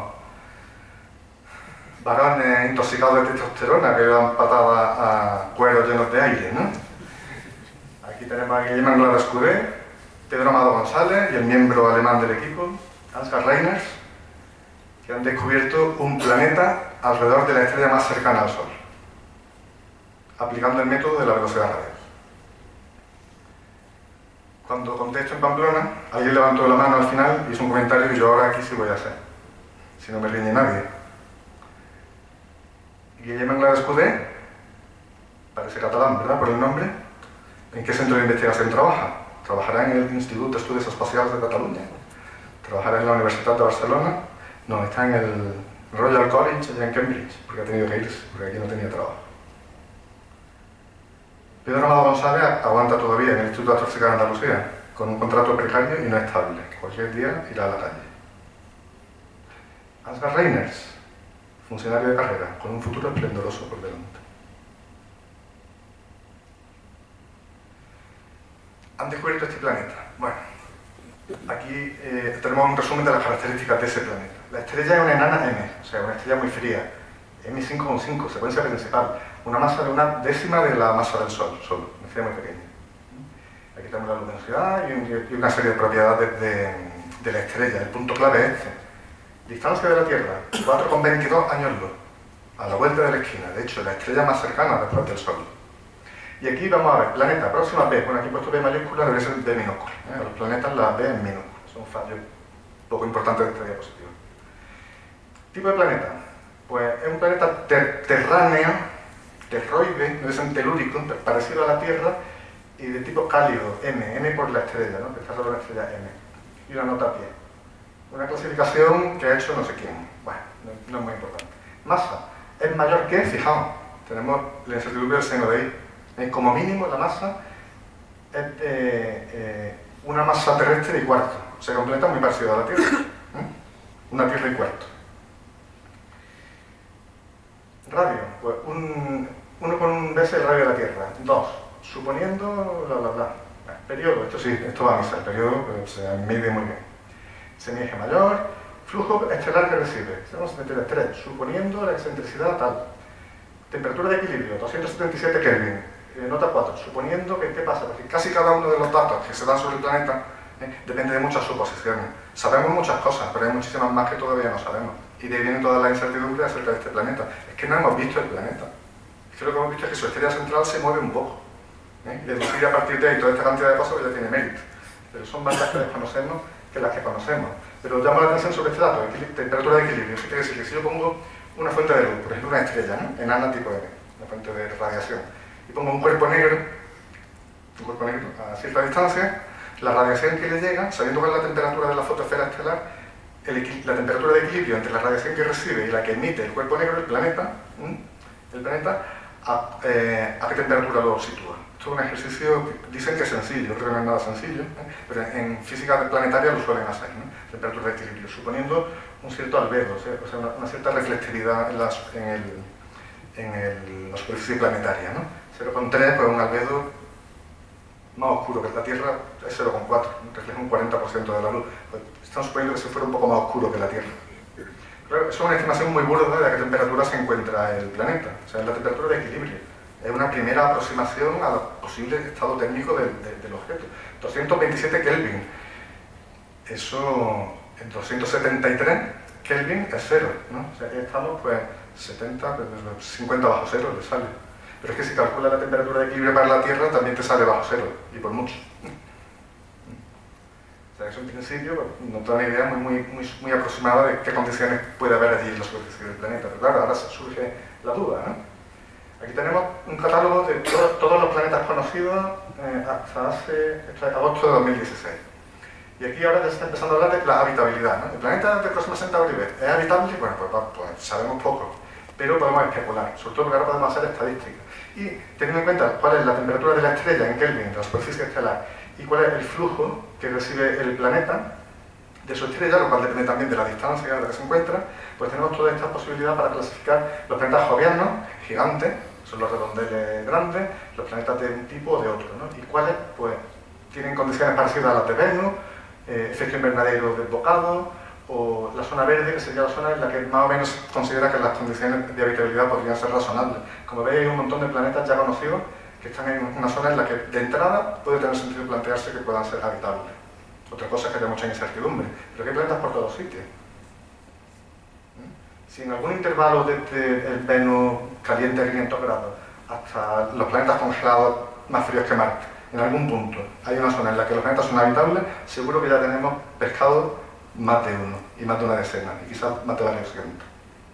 varones intoxicados de testosterona que dan patadas a cueros llenos de aire, ¿no? Aquí tenemos a Guillem Anglada Escudé, Pedro Amado González y el miembro alemán del equipo, Ansgar Reiners, que han descubierto un planeta alrededor de la estrella más cercana al Sol, aplicando el método de la velocidad radial. Cuando contesto en Pamplona, alguien levantó la mano al final y hizo un comentario que yo ahora aquí sí voy a hacer, si no me riñe nadie. Guillem Anglada Escudé, parece catalán, ¿verdad?, por el nombre. ¿En qué centro de investigación trabaja? ¿Trabajará en el Instituto de Estudios Espacials de Cataluña? ¿Trabajará en la Universidad de Barcelona? No, está en el Royal College allá en Cambridge, porque ha tenido que irse, porque aquí no tenía trabajo. Pedro Amado González aguanta todavía en el Instituto de Astrofísica de Andalucía, con un contrato precario y no estable. Cualquier día irá a la calle. Ansgar Reiners, funcionario de carrera, con un futuro esplendoroso por delante. Han descubierto este planeta. Bueno, aquí eh, tenemos un resumen de las características de ese planeta. La estrella es una enana M, o sea, una estrella muy fría. M cinco coma cinco, secuencia principal. Una masa de una décima de la masa del Sol, solo, una estrella muy pequeña. Aquí tenemos la luminosidad y, un, y una serie de propiedades de, de la estrella. El punto clave es este. Distancia de la Tierra, cuatro coma veintidós años luz, a la vuelta de la esquina. De hecho, la estrella más cercana después del Sol. Y aquí vamos a ver, planeta, próxima B. Bueno, aquí he puesto B mayúscula, debe ser B minúscula. ¿eh? Los planetas, la B en minúscula. Es un fallo poco importante de esta diapositiva. Tipo de planeta. Pues es un planeta ter terráneo, terroide, debe ser telúrico, parecido a la Tierra, y de tipo cálido, M. M por la estrella, ¿no? Que está sobre la estrella M. Y una nota a pie. Una clasificación que ha hecho no sé quién. Bueno, no, no es muy importante. Masa. Es mayor que, fijaos, tenemos la incertidumbre del seno de ahí. Eh, como mínimo la masa es eh, eh, una masa terrestre y cuarto. Se completa muy parecido a la Tierra. ¿eh? Una Tierra y cuarto. Radio. Pues un, uno con un beso el radio de la Tierra. Dos. Suponiendo bla bla bla. Bueno, periodo. Esto sí, esto va a misa. El periodo pues, se mide muy bien. Semieje mayor. Flujo estelar que recibe. setenta y tres. Suponiendo la excentricidad tal. Temperatura de equilibrio. doscientos setenta y siete Kelvin. Eh, nota cuatro, suponiendo que, ¿qué pasa? Porque casi cada uno de los datos que se dan sobre el planeta eh, depende de muchas suposiciones. Sabemos muchas cosas, pero hay muchísimas más que todavía no sabemos. Y de ahí viene toda la incertidumbre acerca de este planeta. Es que no hemos visto el planeta. Es que lo que hemos visto es que su estrella central se mueve un poco. ¿eh? Y deducir a partir de ahí toda esta cantidad de cosas ya tiene mérito. Pero son más las que desconocemos que las que conocemos. Pero llamo la atención sobre este dato, temperatura de equilibrio. Eso quiere decir que si yo pongo una fuente de luz, por ejemplo una estrella, ¿no? Enana tipo M, una fuente de radiación, y pongo un cuerpo negro, un cuerpo negro a cierta distancia, la radiación que le llega, sabiendo cuál es la temperatura de la fotosfera estelar, el, la temperatura de equilibrio entre la radiación que recibe y la que emite el cuerpo negro, el planeta, ¿m? el planeta, a, eh, ¿a qué temperatura lo sitúa? Esto Esto es un ejercicio que dicen que es sencillo, creo que no es nada sencillo, ¿eh? Pero en física planetaria lo suelen hacer, ¿no? Temperatura de equilibrio, suponiendo un cierto albedo, o sea, una, una cierta reflectividad en, las, en, el, en el, la superficie planetaria, ¿no? cero coma tres, pues un albedo más oscuro que la Tierra es cero coma cuatro, refleja un cuarenta por ciento de la luz. Pues están suponiendo que se fuera un poco más oscuro que la Tierra. Pero eso es una estimación muy burda de a qué temperatura se encuentra el planeta, o sea, es la temperatura de equilibrio. Es una primera aproximación al posible estado térmico del, del, del objeto. doscientos veintisiete Kelvin. Eso, en doscientos setenta y tres Kelvin es cero, ¿no? O sea, estamos pues setenta, cincuenta bajo cero le sale. Pero es que si calculas la temperatura de equilibrio para la Tierra, también te sale bajo cero, y por mucho. O sea, eso en principio pues, nos da una idea muy, muy, muy, muy aproximada de qué condiciones puede haber allí en la superficie del planeta. Pero claro, ahora surge la duda, ¿no? Aquí tenemos un catálogo de to todos los planetas conocidos eh, hasta hace agosto de dos mil dieciséis. Y aquí ahora ya se está empezando a hablar de la habitabilidad, ¿no? ¿El planeta de Próxima Centauri B es habitable? Bueno, pues, pues sabemos poco, pero podemos especular, sobre todo porque ahora podemos hacer estadísticas. Y teniendo en cuenta cuál es la temperatura de la estrella en Kelvin, de la superficie estelar, y cuál es el flujo que recibe el planeta de su estrella, lo cual depende también de la distancia a la que se encuentra, pues tenemos toda esta posibilidad para clasificar los planetas jovianos, gigantes, son los redondeles grandes, los planetas de un tipo o de otro, ¿no? Y cuáles, pues, tienen condiciones parecidas a las de Venus, eh, efecto invernadero desbocado, o la zona verde, que sería la zona en la que más o menos se considera que las condiciones de habitabilidad podrían ser razonables. Como veis, hay un montón de planetas ya conocidos que están en una zona en la que, de entrada, puede tener sentido plantearse que puedan ser habitables. Otra cosa es que haya mucha incertidumbre, pero que hay planetas por todos sitios. Si en algún intervalo desde el Venus caliente a quinientos grados hasta los planetas congelados más fríos que Marte, en algún punto hay una zona en la que los planetas son habitables, seguro que ya tenemos pescado más de uno, y más de una decena, y quizás más de varios cientos.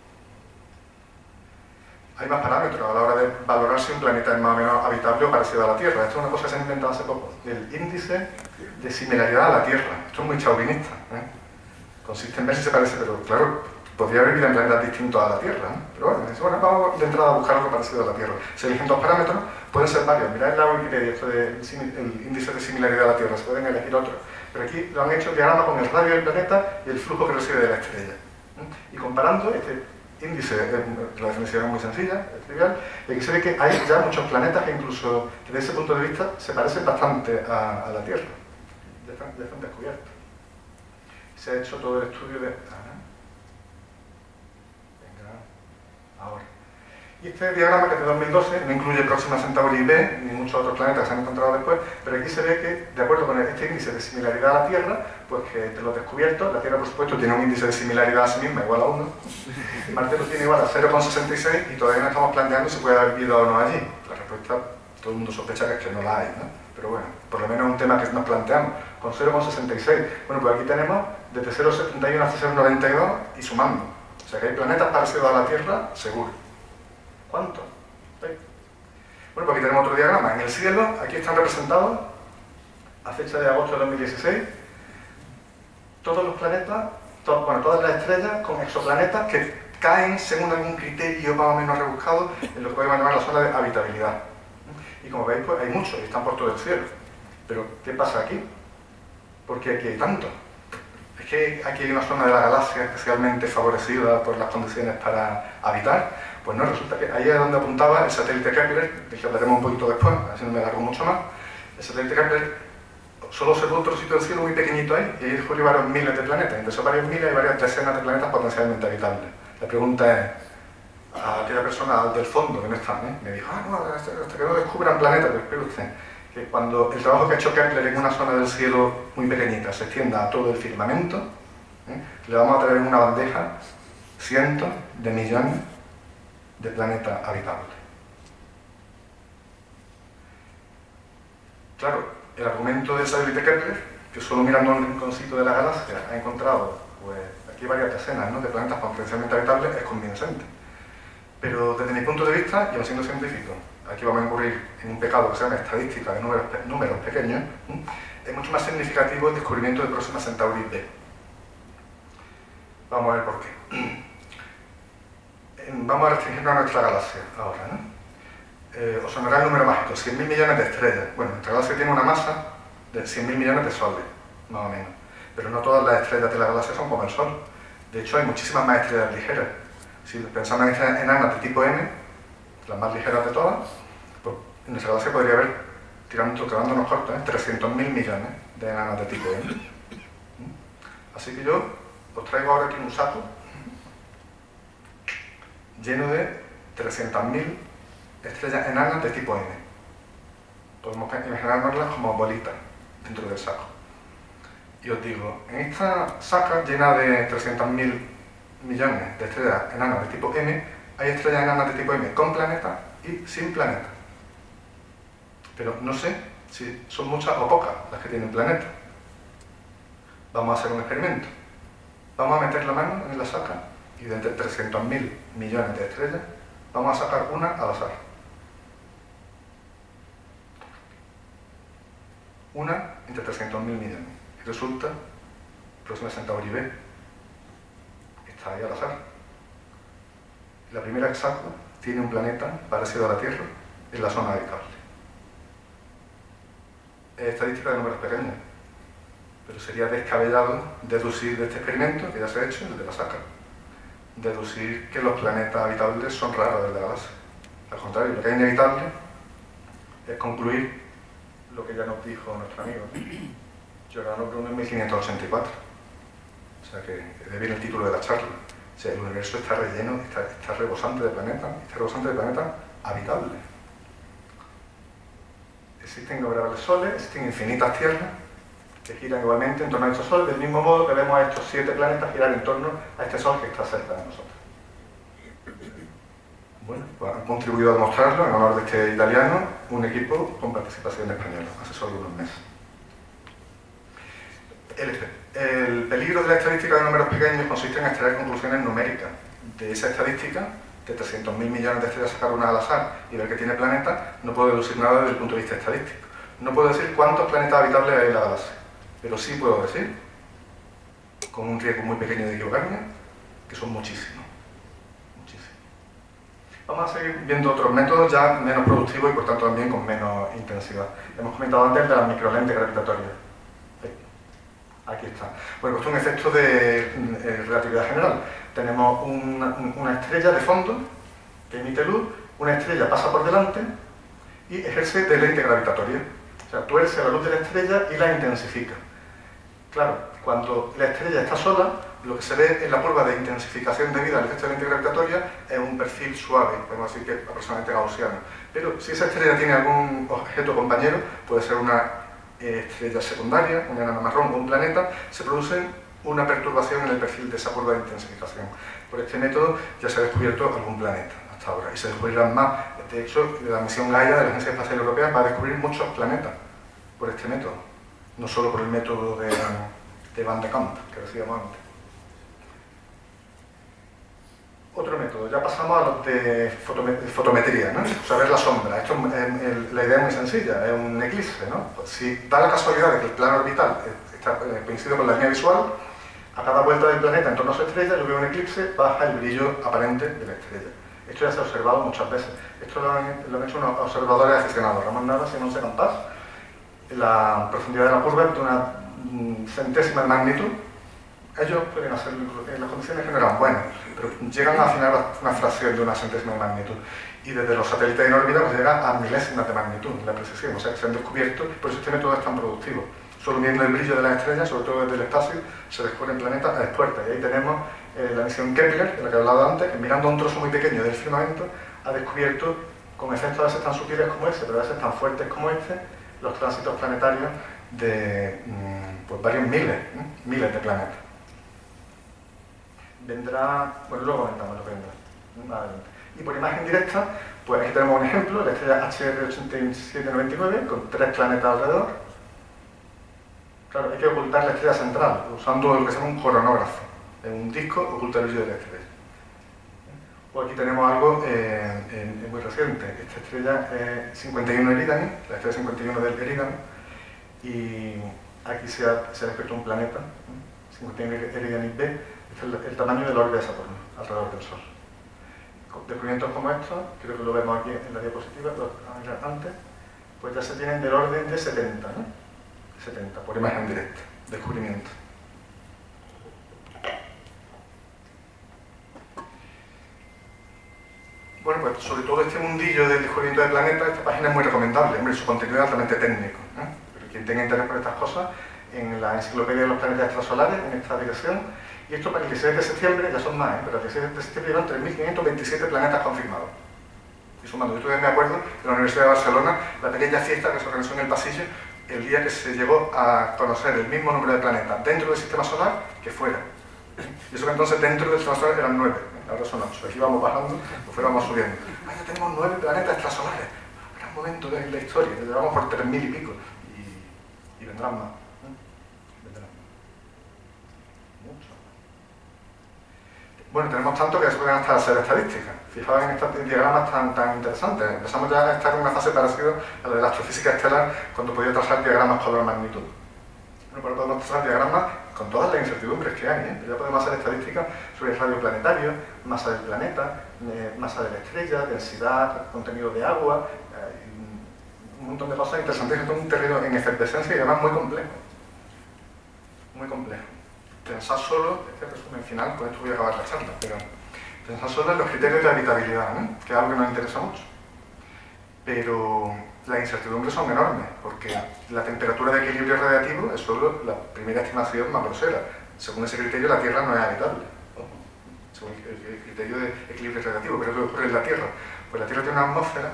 Hay más parámetros a la hora de valorar si un planeta es más o menos habitable o parecido a la Tierra. Esto es una cosa que se ha inventado hace poco, el índice de similaridad a la Tierra. Esto es muy chauvinista, ¿eh? Consiste en ver si se parece, pero claro, podría haber vida en planetas distintos a la Tierra, ¿no? Pero bueno, dice, bueno, vamos de entrada a buscar algo parecido a la Tierra. Se eligen dos parámetros, pueden ser varios. Mirad en la Wikipedia esto del el índice de similaridad a la Tierra, se pueden elegir otros. Pero aquí lo han hecho el diagrama con el radio del planeta y el flujo que recibe de la estrella. ¿eh? Y comparando este índice, eh, la definición es muy sencilla, es trivial, y aquí se ve que hay ya muchos planetas que incluso desde ese punto de vista se parecen bastante a, a la Tierra. Ya están, ya están descubiertos. Se ha hecho todo el estudio de... Ahora. Y este diagrama, que es de dos mil doce, no incluye Próxima Centauri B, ni muchos otros planetas que se han encontrado después, pero aquí se ve que, de acuerdo con este índice de similaridad a la Tierra, pues que de los descubiertos, la Tierra, por supuesto, tiene un índice de similaridad a sí misma igual a uno, Marte lo tiene igual a cero coma sesenta y seis, y todavía no estamos planteando si puede haber vida o no allí. La respuesta, todo el mundo sospecha que es que no la hay, ¿no? Pero bueno, por lo menos es un tema que nos planteamos, con cero coma sesenta y seis. Bueno, pues aquí tenemos desde cero coma setenta y uno hasta cero coma noventa y dos y sumando. O sea que hay planetas parecidos a la Tierra, seguro. ¿Cuántos? Bueno, pues aquí tenemos otro diagrama. En el cielo, aquí están representados, a fecha de agosto de dos mil dieciséis, todos los planetas, to bueno, todas las estrellas con exoplanetas que caen según algún criterio más o menos rebuscado en lo que podemos llamar la zona de habitabilidad. Y como veis, pues hay muchos y están por todo el cielo. Pero, ¿qué pasa aquí? ¿Por qué aquí hay tantos? ¿Es que aquí hay una zona de la galaxia especialmente favorecida por las condiciones para habitar? Pues no, resulta que ahí es donde apuntaba el satélite Kepler, del que hablaremos un poquito después, así no me alargo mucho más. El satélite Kepler solo observó un trocito del cielo muy pequeñito ahí, y ahí descubrió varios miles de planetas. Entre esos varios miles hay varias decenas de planetas potencialmente habitables. La pregunta es, a aquella persona del fondo que no está, ¿eh? Me dijo, ah, no, hasta, hasta que no descubran planetas, pero espere usted, que cuando el trabajo que ha hecho Kepler en una zona del cielo muy pequeñita se extienda a todo el firmamento, ¿eh? Le vamos a traer en una bandeja cientos de millones de planetas habitables. Claro, el argumento del satélite Kepler, que solo mirando un rinconcito de la galaxia ha encontrado, pues, aquí varias decenas, ¿no?, de planetas potencialmente habitables, es convincente. Pero desde mi punto de vista, y aun siendo científico, aquí vamos a incurrir en un pecado que se llama estadística de números, pe números pequeños, ¿eh? Es mucho más significativo el descubrimiento de Próxima Centauri B. Vamos a ver por qué. Vamos a restringirnos a nuestra galaxia ahora, ¿no? Eh, os sonará el número mágico, cien mil millones de estrellas. Bueno, nuestra galaxia tiene una masa de cien mil millones de soles, más o menos. Pero no todas las estrellas de la galaxia son como el Sol. De hecho, hay muchísimas más estrellas ligeras. Si pensamos en estrellas enanas de tipo M, las más ligeras de todas, pues en nuestra galaxia podría haber, tirando, quedándonos cortos, ¿eh? trescientos mil millones de enanas de tipo M. Así que yo os traigo ahora aquí un saco lleno de trescientas mil estrellas enanas de tipo M. Podemos imaginárnoslas como bolitas dentro del saco. Y os digo, en esta saca llena de trescientos mil millones de estrellas enanas de tipo M, hay estrellas enanas de tipo M con planetas y sin planetas. Pero no sé si son muchas o pocas las que tienen planetas. Vamos a hacer un experimento. Vamos a meter la mano en la saca y de entre trescientos mil millones de estrellas vamos a sacar una al azar. Una entre trescientos mil millones. Y resulta, Próxima Centauri B, está ahí al azar. La primera que saco tiene un planeta parecido a la Tierra en la zona habitable. Es estadística de números pequeños, pero sería descabellado deducir de este experimento, que ya se ha hecho, el de la saca, deducir que los planetas habitables son raros desde la base. Al contrario, lo que es inevitable es concluir lo que ya nos dijo nuestro amigo, Giordano Bruno en mil quinientos ochenta y cuatro. O sea que de bien el título de la charla. O sea, el universo está relleno, está, está rebosante de planetas, está rebosante de planetas habitables. Existen innumerables soles, existen infinitas tierras que giran igualmente en torno a estos soles, del mismo modo que vemos a estos siete planetas girar en torno a este sol que está cerca de nosotros. Bueno, pues han contribuido a demostrarlo, en honor de este italiano, un equipo con participación española, hace solo unos meses. El, el peligro de la estadística de números pequeños consiste en extraer conclusiones numéricas de esa estadística, de trescientos mil millones de estrellas sacar una al azar y ver que tiene planetas. No puedo deducir nada desde el punto de vista estadístico. No puedo decir cuántos planetas habitables hay en la galaxia, pero sí puedo decir, con un riesgo muy pequeño de equivocarme, que son muchísimos. Muchísimos. Vamos a seguir viendo otros métodos ya menos productivos y por tanto también con menos intensidad. Hemos comentado antes de las microlentes gravitatorias. Aquí está. Bueno, pues es un efecto de eh, relatividad general. Tenemos una, una estrella de fondo que emite luz, una estrella pasa por delante y ejerce de lente gravitatoria. O sea, tuerce la luz de la estrella y la intensifica. Claro, cuando la estrella está sola, lo que se ve en la curva de intensificación debida al efecto de lente gravitatoria es un perfil suave, podemos decir que aproximadamente gaussiano. Pero si esa estrella tiene algún objeto compañero, puede ser una estrella secundaria, una enana marrón o un planeta, se produce una perturbación en el perfil de esa curva de intensificación. Por este método ya se ha descubierto algún planeta hasta ahora y se descubrirán más. De hecho, la misión Gaia de la Agencia Espacial Europea va a descubrir muchos planetas por este método, no solo por el método de, de Van de Kamp que decíamos antes. Otro método, ya pasamos a los de fotometría, ¿no? O sea, ver la sombra. Esto, eh, la idea es muy sencilla, es un eclipse, ¿no? Pues si da la casualidad de que el plano orbital está, eh, coincide con la línea visual, a cada vuelta del planeta en torno a su estrella, yo veo un eclipse, baja el brillo aparente de la estrella. Esto ya se ha observado muchas veces. Esto lo han, lo han hecho unos observadores aficionados, Ramón Navas y Montse Campàs. La profundidad de la curva es de una mm, centésima de magnitud. Ellos pueden hacerlo en las condiciones generales, bueno, pero llegan a afinar una fracción de una centésima de magnitud. Y desde los satélites en órbita pues llega a milésimas de magnitud la precisión. O sea, que se han descubierto, por eso este método es tan productivo. Solo viendo el brillo de las estrellas, sobre todo desde el espacio, se descubren planetas a expuertas. Y ahí tenemos eh, la misión Kepler, de la que he hablado antes, que mirando un trozo muy pequeño del firmamento, ha descubierto, con efectos a veces tan sutiles como ese, pero a veces tan fuertes como este, los tránsitos planetarios de mmm, pues varios miles, ¿eh? miles de planetas. Vendrá, bueno, luego comentamos lo que vendrá. Vale. Y por imagen directa, pues aquí tenemos un ejemplo, la estrella H R ochenta y siete noventa y nueve, con tres planetas alrededor. Claro, hay que ocultar la estrella central, usando lo que se llama un coronógrafo. En un disco oculta el brillo de la estrella. O aquí tenemos algo eh, eh, muy reciente. Esta estrella es cincuenta y uno Eridani, la estrella cincuenta y uno del Eridani, y aquí se ha, se ha descubierto un planeta, cincuenta y uno Eridani B. Este es el, el tamaño de la órbita de Saturno, alrededor del Sol. descubrimientos como estos, creo que lo vemos aquí en la diapositiva, pero antes, pues ya se tienen del orden de setenta, ¿no? setenta, por imagen directa, descubrimiento. Bueno, pues sobre todo este mundillo del descubrimiento de planetas, esta página es muy recomendable, hombre, su contenido es altamente técnico, ¿eh? Pero quien tenga interés por estas cosas, en la enciclopedia de los planetas extrasolares, en esta dirección, y esto para el dieciséis de septiembre, ya son más, ¿eh? Pero el dieciséis de septiembre eran tres mil quinientos veintisiete planetas confirmados. Y sumando, yo todavía me acuerdo, en la Universidad de Barcelona, la pequeña fiesta que se organizó en el pasillo, el día que se llegó a conocer el mismo número de planetas dentro del sistema solar que fuera. Y eso que entonces dentro del sistema solar eran nueve, ¿eh? Ahora son ocho. Aquí vamos bajando, pues fuera vamos subiendo. Ah, ya tenemos nueve planetas extrasolares. Gran momento de la historia, que llevamos por tres mil y pico. Y, y vendrán más. ¿eh? Vendrán más. Mucho. Bueno, tenemos tanto que se pueden hasta hacer estadísticas. Fijaos en estos diagramas tan, tan interesantes. Empezamos ya a estar en una fase parecida a la de la astrofísica estelar, cuando podía trazar diagramas con la magnitud. Bueno, pero podemos trazar diagramas con todas las incertidumbres que hay, ¿eh? Ya podemos hacer estadísticas sobre el radio planetario, masa del planeta, eh, masa de la estrella, densidad, contenido de agua, eh, un montón de cosas interesantes. Esto es un terreno en efervescencia y además muy complejo. Muy complejo. Pensad solo, este resumen final, con esto voy a acabar la charla, pero pensad solo en los criterios de habitabilidad, ¿no? Que es algo que nos interesa mucho. Pero las incertidumbres son enormes, porque la temperatura de equilibrio radiativo es solo la primera estimación más grosera. Según ese criterio, la Tierra no es habitable. Según el criterio de equilibrio radiativo. ¿Pero qué ocurre en la Tierra? Pues la Tierra tiene una atmósfera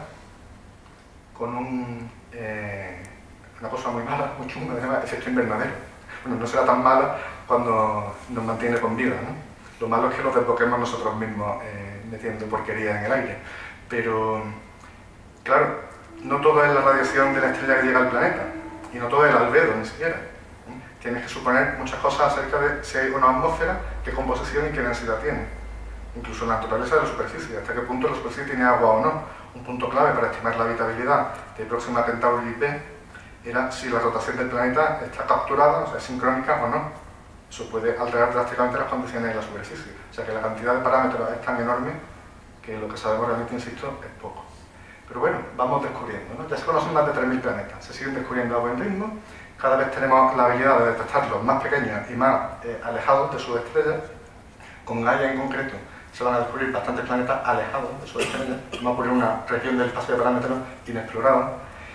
con un, eh, una cosa muy mala, muy chunga, que se llama efecto invernadero. Bueno, no será tan mala cuando nos mantiene con vida, ¿no? Lo malo es que lo desboquemos nosotros mismos eh, metiendo porquería en el aire. Pero, claro, no todo es la radiación de la estrella que llega al planeta, y no todo es el albedo, ni siquiera. Tienes que suponer muchas cosas acerca de si hay una atmósfera, qué composición y qué densidad tiene. Incluso la naturaleza de la superficie, hasta qué punto la superficie tiene agua o no. Un punto clave para estimar la habitabilidad de Próxima Centauri B era si la rotación del planeta está capturada, o sea, es sincrónica o no. Eso puede alterar drásticamente las condiciones de la superficie. O sea que la cantidad de parámetros es tan enorme que lo que sabemos realmente, insisto, es poco. Pero bueno, vamos descubriendo, ¿no? Ya se conocen más de tres mil planetas, se siguen descubriendo a buen ritmo, cada vez tenemos la habilidad de detectarlos más pequeños y más eh, alejados de sus estrellas. Con Gaia en concreto se van a descubrir bastantes planetas alejados de sus estrellas, va a ocurrir una región del espacio de parámetros inexplorada,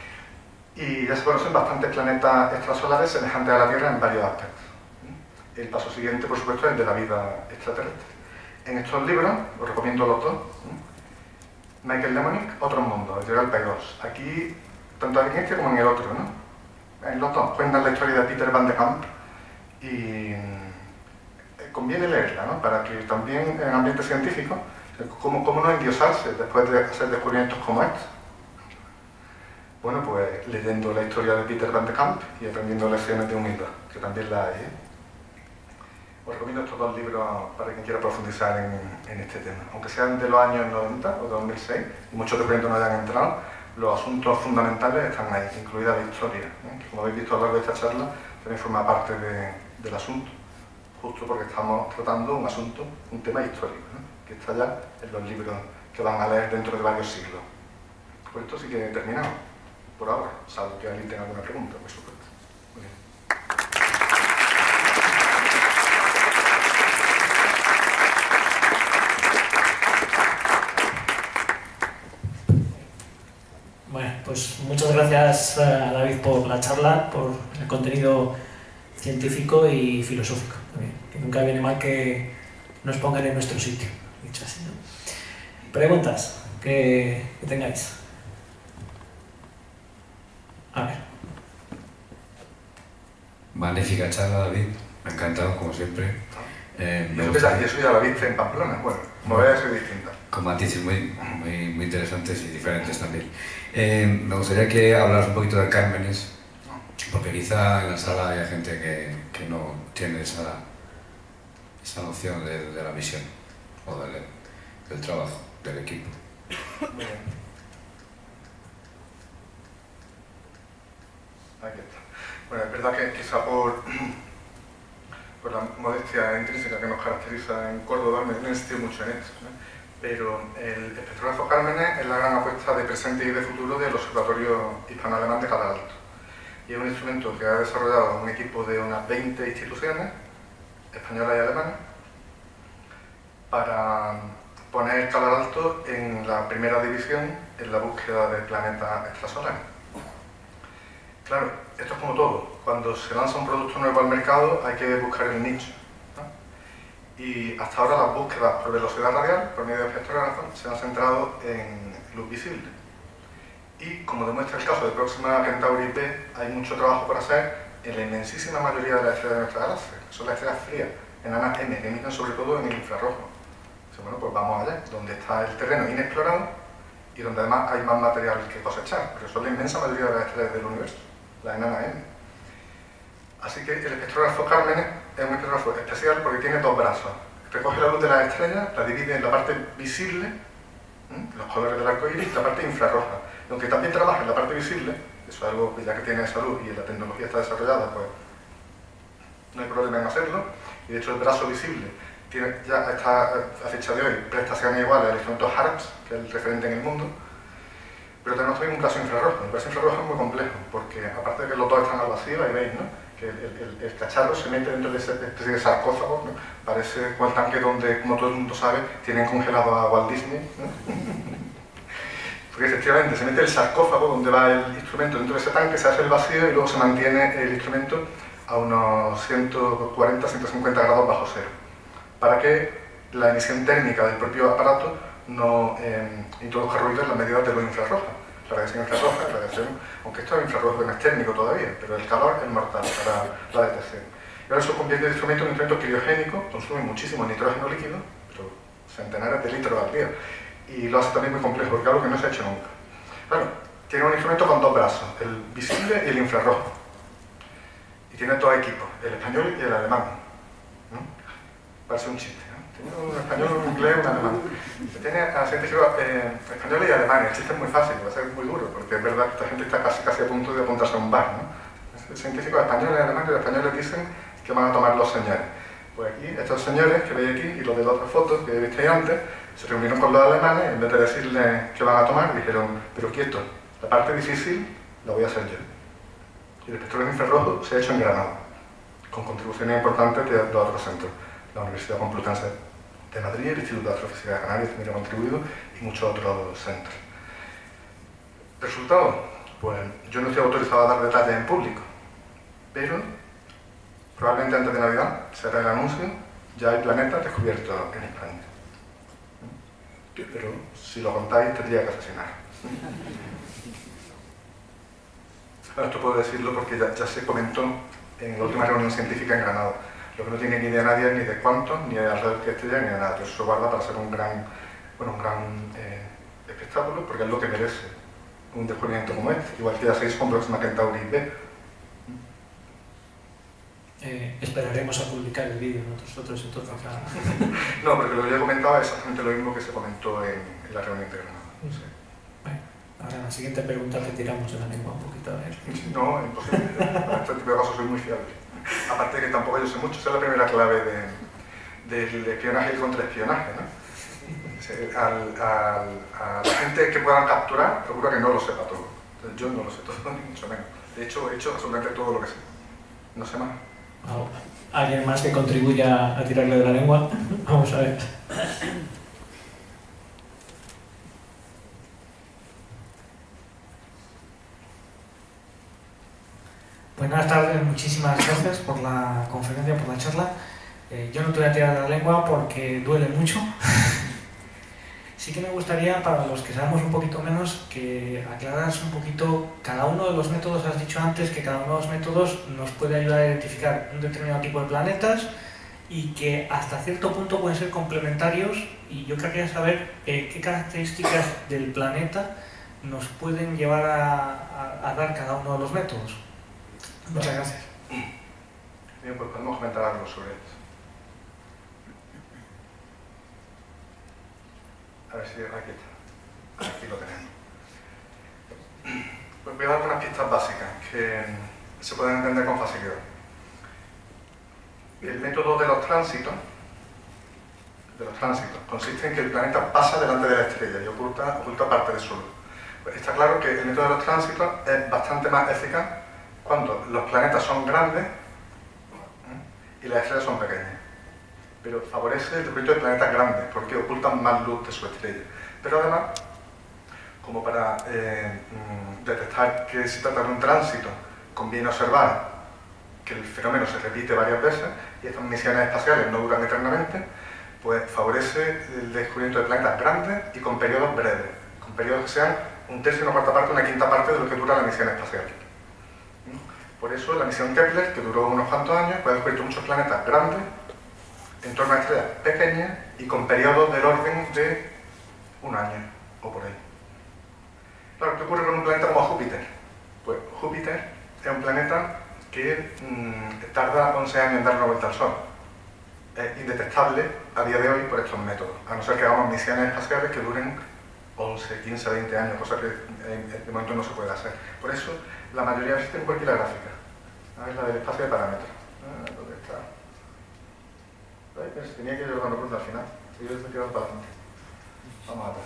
y ya se conocen bastantes planetas extrasolares semejantes a la Tierra en varios aspectos. El paso siguiente, por supuesto, es el de la vida extraterrestre. En estos libros, os recomiendo los dos, Michael Lemonick, Otros Mundos, editorial Paidós. Aquí, tanto en este como en el otro, ¿no? En los dos cuentan la historia de Peter Van de Kamp y conviene leerla, ¿no? Para que también en ambiente científico, ¿cómo, cómo no endiosarse después de hacer descubrimientos como estos? Bueno, pues leyendo la historia de Peter Van de Kamp y aprendiendo lecciones de humildad, que también la hay, ¿eh? Os recomiendo estos dos libros para quien quiera profundizar en, en este tema. Aunque sean de los años noventa o dos mil seis, y muchos documentos no hayan entrado, los asuntos fundamentales están ahí, incluida la historia, ¿eh? Que como habéis visto a lo largo de esta charla, también forma parte de, del asunto, justo porque estamos tratando un asunto, un tema histórico, ¿no? Que está ya en los libros que van a leer dentro de varios siglos. Por esto sí que he terminado, por ahora, salvo que alguien tenga alguna pregunta, por supuesto. Muy bien. Bueno, pues muchas gracias a David por la charla, por el contenido científico y filosófico también, que nunca viene mal que nos pongan en nuestro sitio, dicho así, ¿no? Preguntas que, que tengáis. A ver. Magnífica charla, David, me ha encantado, como siempre. Eh, me Eso, gusta... ya, eso ya lo viste en Pamplona, bueno, como veas es distinta. Con matices muy, muy, muy interesantes y diferentes también. Eh, me gustaría que hablaras un poquito de cármenes, porque quizá en la sala haya gente que, que no tiene esa, esa noción de, de la misión o del, del trabajo, del equipo. Muy bien. Aquí está. Bueno, es verdad que quizá por, por la modestia intrínseca que nos caracteriza en Córdoba, me he insistido mucho en esto, ¿no? pero el espectrógrafo Cármenes es la gran apuesta de presente y de futuro del Observatorio Hispano-Alemán de Calar Alto. Y es un instrumento que ha desarrollado un equipo de unas veinte instituciones, españolas y alemanas, para poner Calar Alto en la primera división en la búsqueda de planetas extrasolares. Claro, esto es como todo. Cuando se lanza un producto nuevo al mercado hay que buscar el nicho, ¿no? Y hasta ahora las búsquedas por velocidad radial, por medio de espectrógrafos, se han centrado en luz visible. Y como demuestra el caso de Próxima Centauri B, hay mucho trabajo por hacer en la inmensísima mayoría de las estrellas de nuestra galaxia, que son las estrellas frías, enanas M, que emiten sobre todo en el infrarrojo. Entonces, bueno, pues vamos allá, donde está el terreno inexplorado y donde además hay más material que cosechar, porque son la inmensa mayoría de las estrellas del universo, la enana M. Así que el espectrógrafo Cármenes es un espectrógrafo especial porque tiene dos brazos. Recoge la luz de las estrellas, la divide en la parte visible, ¿eh? los colores del arco iris, y la parte infrarroja. Y aunque también trabaja en la parte visible, eso es algo que ya que tiene esa luz y la tecnología está desarrollada, pues no hay problema en hacerlo. Y de hecho el brazo visible tiene, ya está a fecha de hoy, prestaciones iguales al instrumento HARPS, que es el referente en el mundo. Pero tenemos también un brazo infrarrojo. El brazo infrarrojo es muy complejo, porque aparte de que los dos están al vacío, ahí veis, ¿no? Que el, el, el cacharro se mete dentro de ese especie de sarcófago, ¿no? Parece como el tanque donde, como todo el mundo sabe, tienen congelado a Walt Disney, ¿no? Porque efectivamente se mete el sarcófago donde va el instrumento dentro de ese tanque, se hace el vacío y luego se mantiene el instrumento a unos ciento cuarenta a ciento cincuenta grados bajo cero, para que la emisión térmica del propio aparato no eh, introduzca ruido en las medidas de luz infrarroja. La radiación infrarroja, la radiación, aunque esto es infrarrojo, no es térmico todavía, pero el calor es mortal para la detección. Y ahora eso convierte el instrumento en un instrumento criogénico, consume muchísimo nitrógeno líquido, pero centenares de litros al día, y lo hace también muy complejo, porque es algo que no se ha hecho nunca. Bueno, tiene un instrumento con dos brazos, el visible y el infrarrojo. Y tiene dos equipos, el español y el alemán. ¿No? Parece un chiste. Un español, un inglés, un alemán. Tiene a científicos eh, españoles y alemanes. El chiste es muy fácil, va a ser muy duro, porque es verdad que esta gente está casi, casi a punto de apuntarse a un bar, ¿no? Científicos españoles y alemanes, los españoles dicen que van a tomar los señores. Pues aquí, estos señores que veis aquí, y los de las otras fotos que visteis antes, se reunieron con los alemanes y en vez de decirles qué van a tomar, dijeron, pero quieto, la parte difícil la voy a hacer yo. Y el espectro infrarrojo se ha hecho en Granada, con contribuciones importantes de los otros centros. La Universidad Complutense de Madrid, el Instituto de Astrofísica de Canarias también ha contribuido y muchos otros centros. ¿Resultado? Pues yo no estoy autorizado a dar detalles en público, pero probablemente antes de Navidad se hará el anuncio, ya hay planetas descubiertos en España. Pero si lo contáis tendría que asesinar. Bueno, esto puedo decirlo porque ya, ya se comentó en la última reunión científica en Granada. Lo que no tiene ni idea nadie ni de cuántos, ni de alrededor de estrellas, ni de nada. Pero eso se guarda para ser un gran, bueno, un gran eh, espectáculo, porque es lo que merece un descubrimiento como este. Igual que ya sabéis con Próxima Centauri B. Eh, esperaremos a publicar el vídeo nosotros entonces. A... No, porque lo que yo comentaba es exactamente lo mismo que se comentó en, en la reunión de Granada. Sí. Bueno, ahora la siguiente pregunta que tiramos de la lengua un poquito a ver. No, imposible. Para este tipo de casos soy muy fiable. Aparte de que tampoco yo sé mucho, esa es la primera clave de, del espionaje y el contraespionaje, ¿no? Al, al, a la gente que puedan capturar, procura que no lo sepa todo. Entonces, yo no lo sé todo, ni mucho menos. De hecho, he hecho absolutamente todo lo que sé. No sé más. ¿Alguien más que contribuya a tirarle de la lengua? Vamos a ver. Buenas tardes, muchísimas gracias por la conferencia, por la charla. Eh, yo no te voy a tirar de la lengua porque duele mucho. Sí que me gustaría, para los que sabemos un poquito menos, que aclararas un poquito cada uno de los métodos. Has dicho antes que cada uno de los métodos nos puede ayudar a identificar un determinado tipo de planetas y que hasta cierto punto pueden ser complementarios, y yo querría saber eh, qué características del planeta nos pueden llevar a, a, a dar cada uno de los métodos. Muchas gracias. Bien, pues podemos comentar algo sobre esto. A ver si aquí está. Aquí lo tenemos. Pues voy a dar unas pistas básicas que se pueden entender con facilidad. El método de los tránsitos de los tránsitos consiste en que el planeta pasa delante de la estrella y oculta, oculta parte de su luz. Pues está claro que el método de los tránsitos es bastante más eficaz cuando los planetas son grandes y las estrellas son pequeñas. Pero favorece el descubrimiento de planetas grandes porque ocultan más luz de su estrella. Pero además, como para eh, detectar que se trata de un tránsito, conviene observar que el fenómeno se repite varias veces y estas misiones espaciales no duran eternamente, pues favorece el descubrimiento de planetas grandes y con periodos breves, con periodos que sean un tercio, una cuarta parte, una quinta parte de lo que dura la misión espacial. Por eso la misión Kepler, que duró unos cuantos años, pues ha descubierto muchos planetas grandes en torno a estrellas pequeñas y con periodos del orden de un año o por ahí. Claro, ¿qué ocurre con un planeta como Júpiter? Pues Júpiter es un planeta que mmm, tarda once años en dar una vuelta al Sol. Es indetectable a día de hoy por estos métodos, a no ser que hagamos misiones espaciales que duren once, quince, veinte años, cosa que de momento no se puede hacer. Por eso, la mayoría existe por aquí la gráfica. A ver, la del espacio de parámetros. Ah, ¿dónde está? Ay, pues tenía que llevar una cruz al final. Y yo estoy tirando para adelante. Vamos a ver.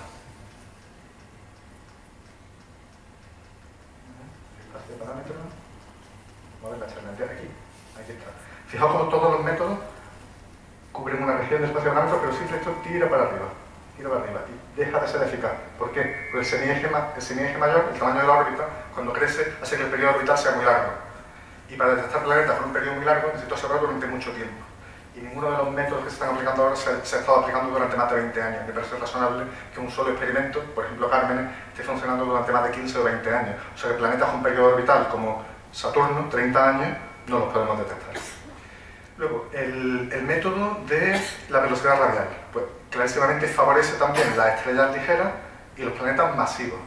Espacio de parámetros. Vamos a ver la charla entera aquí. Aquí está. Fijaos cómo todos los métodos cubren una región de espacio de parámetros, pero siempre esto tira para arriba. Tira para arriba y deja de ser eficaz. ¿Por qué? Porque el semieje, el semieje mayor, el tamaño de la órbita, cuando crece, hace que el periodo orbital sea muy largo. Y para detectar planetas por un periodo muy largo, necesito observar durante mucho tiempo. Y ninguno de los métodos que se están aplicando ahora se, se ha estado aplicando durante más de veinte años. Me parece razonable que un solo experimento, por ejemplo Cármenes, esté funcionando durante más de quince o veinte años. O sea que planetas con periodo orbital como Saturno, treinta años, no los podemos detectar. Luego, el, el método de la velocidad radial. Pues clarísimamente favorece también las estrellas ligeras y los planetas masivos.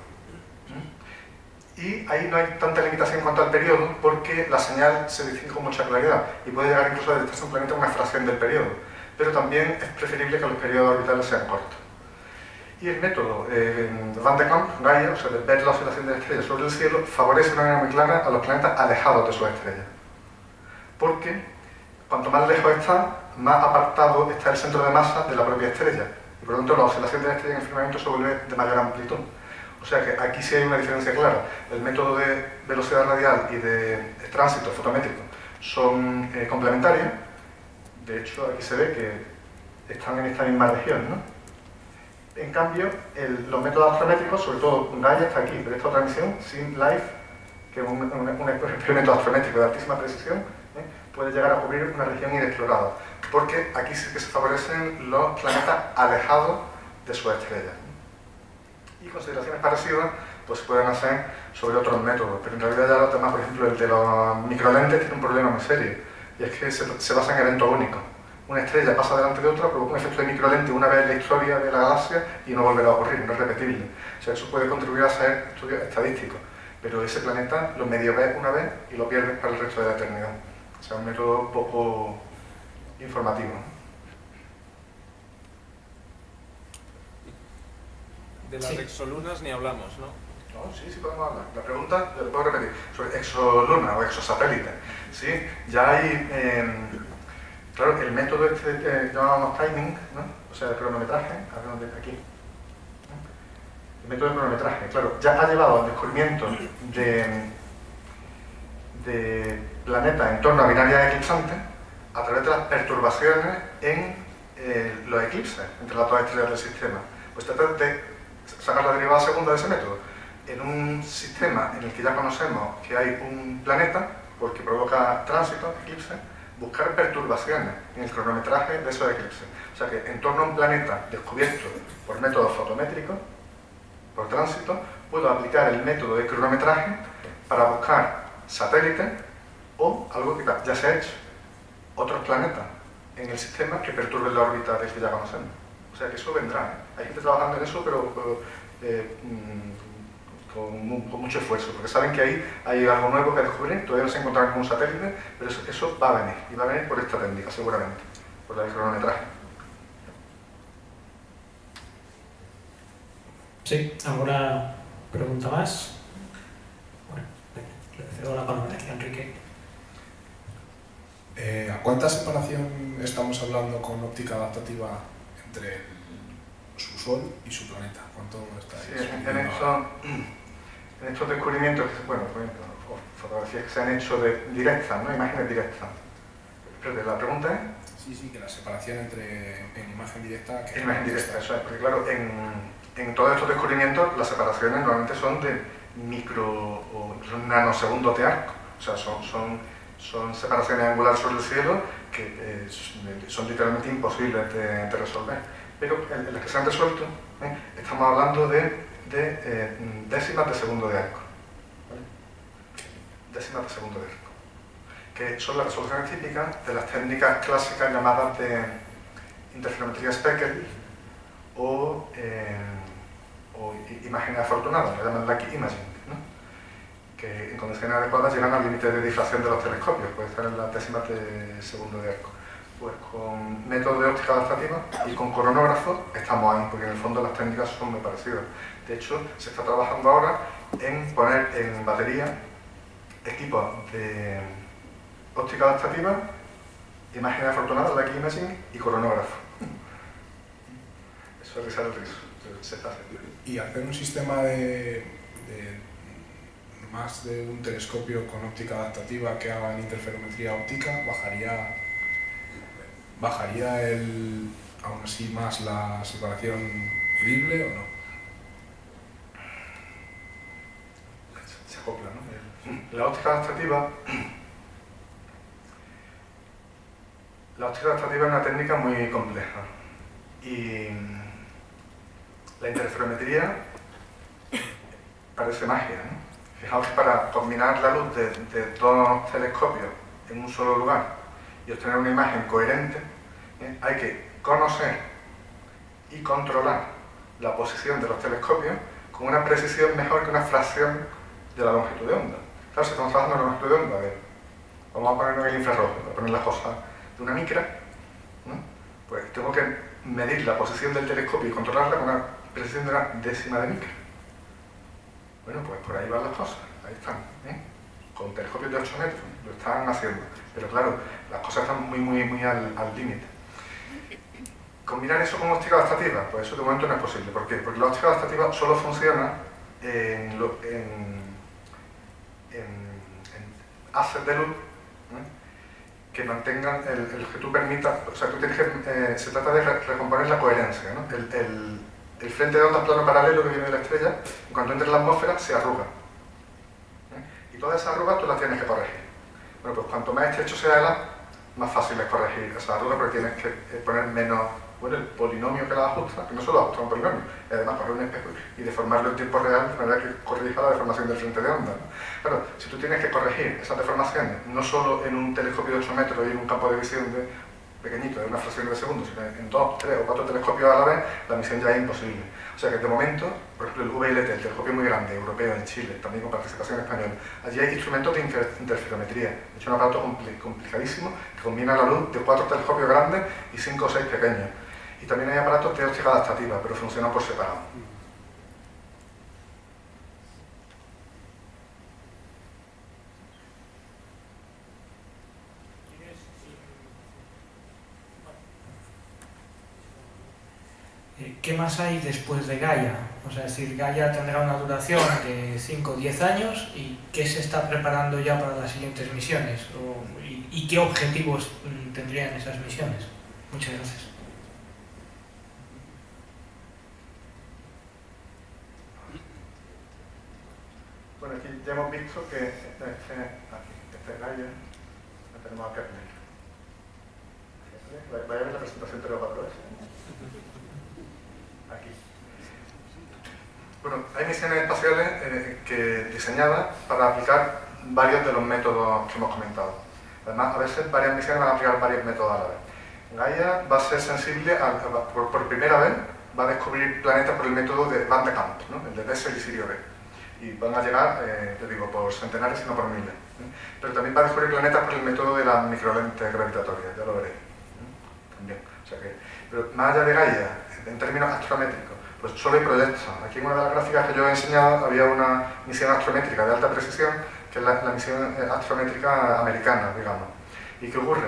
Y ahí no hay tanta limitación en cuanto al periodo porque la señal se distingue con mucha claridad y puede llegar incluso a detectarse un planeta en una fracción del periodo. Pero también es preferible que los periodos orbitales sean cortos. Y el método eh, Van de Kamp, Gaia, o sea, de ver la oscilación de estrellas sobre el cielo, favorece de una manera muy clara a los planetas alejados de sus estrellas. Porque cuanto más lejos está, más apartado está el centro de masa de la propia estrella. Y por lo tanto la oscilación de la estrella en el firmamento se vuelve de mayor amplitud. O sea que aquí sí hay una diferencia clara. El método de velocidad radial y de tránsito fotométrico son eh, complementarios. De hecho, aquí se ve que están en esta misma región, ¿no? En cambio, el, los métodos astrométricos, sobre todo Gaia está aquí, pero esta otra misión, SimLife, que es un, un, un experimento astrométrico de altísima precisión, ¿eh? puede llegar a cubrir una región inexplorada, porque aquí sí que se favorecen los planetas alejados de su estrella. Y consideraciones parecidas pues pueden hacer sobre otros métodos, pero en realidad ya los demás, por ejemplo el de los microlentes, tiene un problema muy serio, y es que se, se basa en eventos únicos. Una estrella pasa delante de otra, provoca un efecto de microlente una vez en la historia de la galaxia y no volverá a ocurrir, no es repetible. O sea, eso puede contribuir a ser estudios estadísticos, pero ese planeta lo medio ves una vez y lo pierdes para el resto de la eternidad. O sea, un método poco informativo, ¿no? De las Sí. exolunas ni hablamos, ¿no? No, sí, sí podemos hablar. La pregunta, lo puedo repetir, sobre exoluna o exosatélite. ¿Sí? Ya hay, eh, claro, el método este que llamábamos timing, ¿no? O sea, el cronometraje, a ver dónde, aquí. El método de cronometraje, claro, ya ha llevado al descubrimiento de, de planetas en torno a binarias eclipsantes a través de las perturbaciones en eh, los eclipses entre las dos estrellas del sistema. Pues trata de sacar la derivada segunda de ese método. En un sistema en el que ya conocemos que hay un planeta, porque provoca tránsito, eclipses, buscar perturbaciones en el cronometraje de esos eclipses. O sea que en torno a un planeta descubierto por métodos fotométricos, por tránsito, puedo aplicar el método de cronometraje para buscar satélites o algo que ya se ha hecho, otros planetas en el sistema que perturben la órbita del que ya conocemos. O sea que eso vendrá, ¿eh? Hay gente trabajando en eso, pero, pero eh, con, con mucho esfuerzo, porque saben que ahí hay algo nuevo que descubrir, todavía no se ha encontrado ningún satélite, pero eso, eso va a venir, y va a venir por esta técnica, seguramente, por la del cronometraje. Sí, ¿alguna pregunta más? Bueno, le cedo la palabra aquí a Enrique. Eh, ¿A cuánta separación estamos hablando con óptica adaptativa entre el, su Sol y su planeta. ¿Cuánto estáis? Sí, en, en, estos, en estos descubrimientos, bueno, por ejemplo, fotografías que se han hecho de directas, ¿no? Imágenes directas. Pero la pregunta es... Sí, sí, que la separación entre en imagen directa... Que en imagen directa, eso es, porque claro, en, en todos estos descubrimientos las separaciones normalmente son de micro o incluso nanosegundos de arco. O sea, son, son, son separaciones angulares sobre el cielo que eh, son literalmente imposibles de, de resolver. Pero en, en las que se han resuelto, ¿eh? Estamos hablando de, de eh, décimas de segundo de arco. ¿Vale? Décimas de segundo de arco. Que son las resoluciones típicas de las técnicas clásicas llamadas de interferometría Speckle o, eh, o imágenes afortunadas, que llaman lucky imaging, ¿no? Que en condiciones adecuadas llegan al límite de difracción de los telescopios, puede estar en las décimas de segundo de arco. Pues con métodos de óptica adaptativa y con coronógrafo estamos ahí, porque en el fondo las técnicas son muy parecidas. De hecho, se está trabajando ahora en poner en batería equipos de óptica adaptativa, imágenes afortunadas, lucky imaging y coronógrafo. Eso es rizar el rizo, se está haciendo. Y hacer un sistema de, de más de un telescopio con óptica adaptativa que haga interferometría óptica, bajaría bajaría el, aún así más la separación medible o no? Se acopla, ¿no? La óptica adaptativa La óptica adaptativa es una técnica muy compleja y la interferometría parece magia, ¿no? Fijaos que para combinar la luz de, de dos telescopios en un solo lugar y obtener una imagen coherente, ¿eh? Hay que conocer y controlar la posición de los telescopios con una precisión mejor que una fracción de la longitud de onda. Claro, si estamos trabajando en la longitud de onda, a ver, vamos a ponerlo en el infrarrojo, a poner las cosas de una micra, ¿no? Pues tengo que medir la posición del telescopio y controlarla con una precisión de una décima de micra. Bueno, pues por ahí van las cosas, ahí están, ¿eh? Con telescopios de ocho metros, lo están haciendo. Pero claro, las cosas están muy, muy, muy al límite. ¿Combinar eso con óptica adaptativa? Pues eso de momento no es posible. ¿Por qué? Porque la óptica adaptativa solo funciona en, lo, en, en, en haces de luz, ¿eh? Que mantengan el, el que tú permitas, o sea, tú tienes que, eh, se trata de re recomponer la coherencia, ¿no? El, el, el frente de ondas plano paralelo que viene de la estrella, cuando entra en la atmósfera, se arruga. ¿Eh? Y todas esas arrugas tú las tienes que corregir. Bueno, pues cuanto más estrecho sea el haz, más fácil es corregir esa arruga, porque tienes que poner menos, bueno, el polinomio que la ajusta, que no solo ajusta un polinomio, y además coger un espejo y deformarlo en tiempo real de manera que corrija la deformación del frente de onda, ¿no? Claro, si tú tienes que corregir esas deformaciones, no solo en un telescopio de ocho metros y en un campo de visión de pequeñito, de una fracción de segundo, sino en dos, tres o cuatro telescopios a la vez, la misión ya es imposible. O sea que de momento, por ejemplo, el V L T, el telescopio muy grande, europeo, en Chile, también con participación española, allí hay instrumentos de interferometría. De hecho, un aparato compl complicadísimo que combina la luz de cuatro telescopios grandes y cinco o seis pequeños. Y también hay aparatos de óptica adaptativa, pero funcionan por separado. ¿Qué más hay después de Gaia? O sea, es decir, Gaia tendrá una duración de cinco o diez años y ¿qué se está preparando ya para las siguientes misiones? O, y, ¿Y qué objetivos mm, tendrían esas misiones? Muchas gracias. Bueno, aquí ya hemos visto que este, este, aquí, este es Gaia, ya tenemos a Kepler. Vaya a ver la presentación tres o cuatro veces. Aquí. Bueno, hay misiones espaciales eh, que, diseñadas para aplicar varios de los métodos que hemos comentado. Además, a veces varias misiones van a aplicar varios métodos a la vez. Gaia va a ser sensible, a, a, por, por primera vez, va a descubrir planetas por el método de Van de Kamp, ¿no? El de Bessel y Sirio B. Y van a llegar, eh, te digo, por centenares y no por miles. ¿eh? Pero también va a descubrir planetas por el método de las microlentes gravitatorias, ya lo veréis. ¿eh? También. O sea que, pero más allá de Gaia, en términos astrométricos, pues solo hay proyectos. Aquí en una de las gráficas que yo he enseñado había una misión astrométrica de alta precisión, que es la, la misión astrométrica americana, digamos. ¿Y qué ocurre?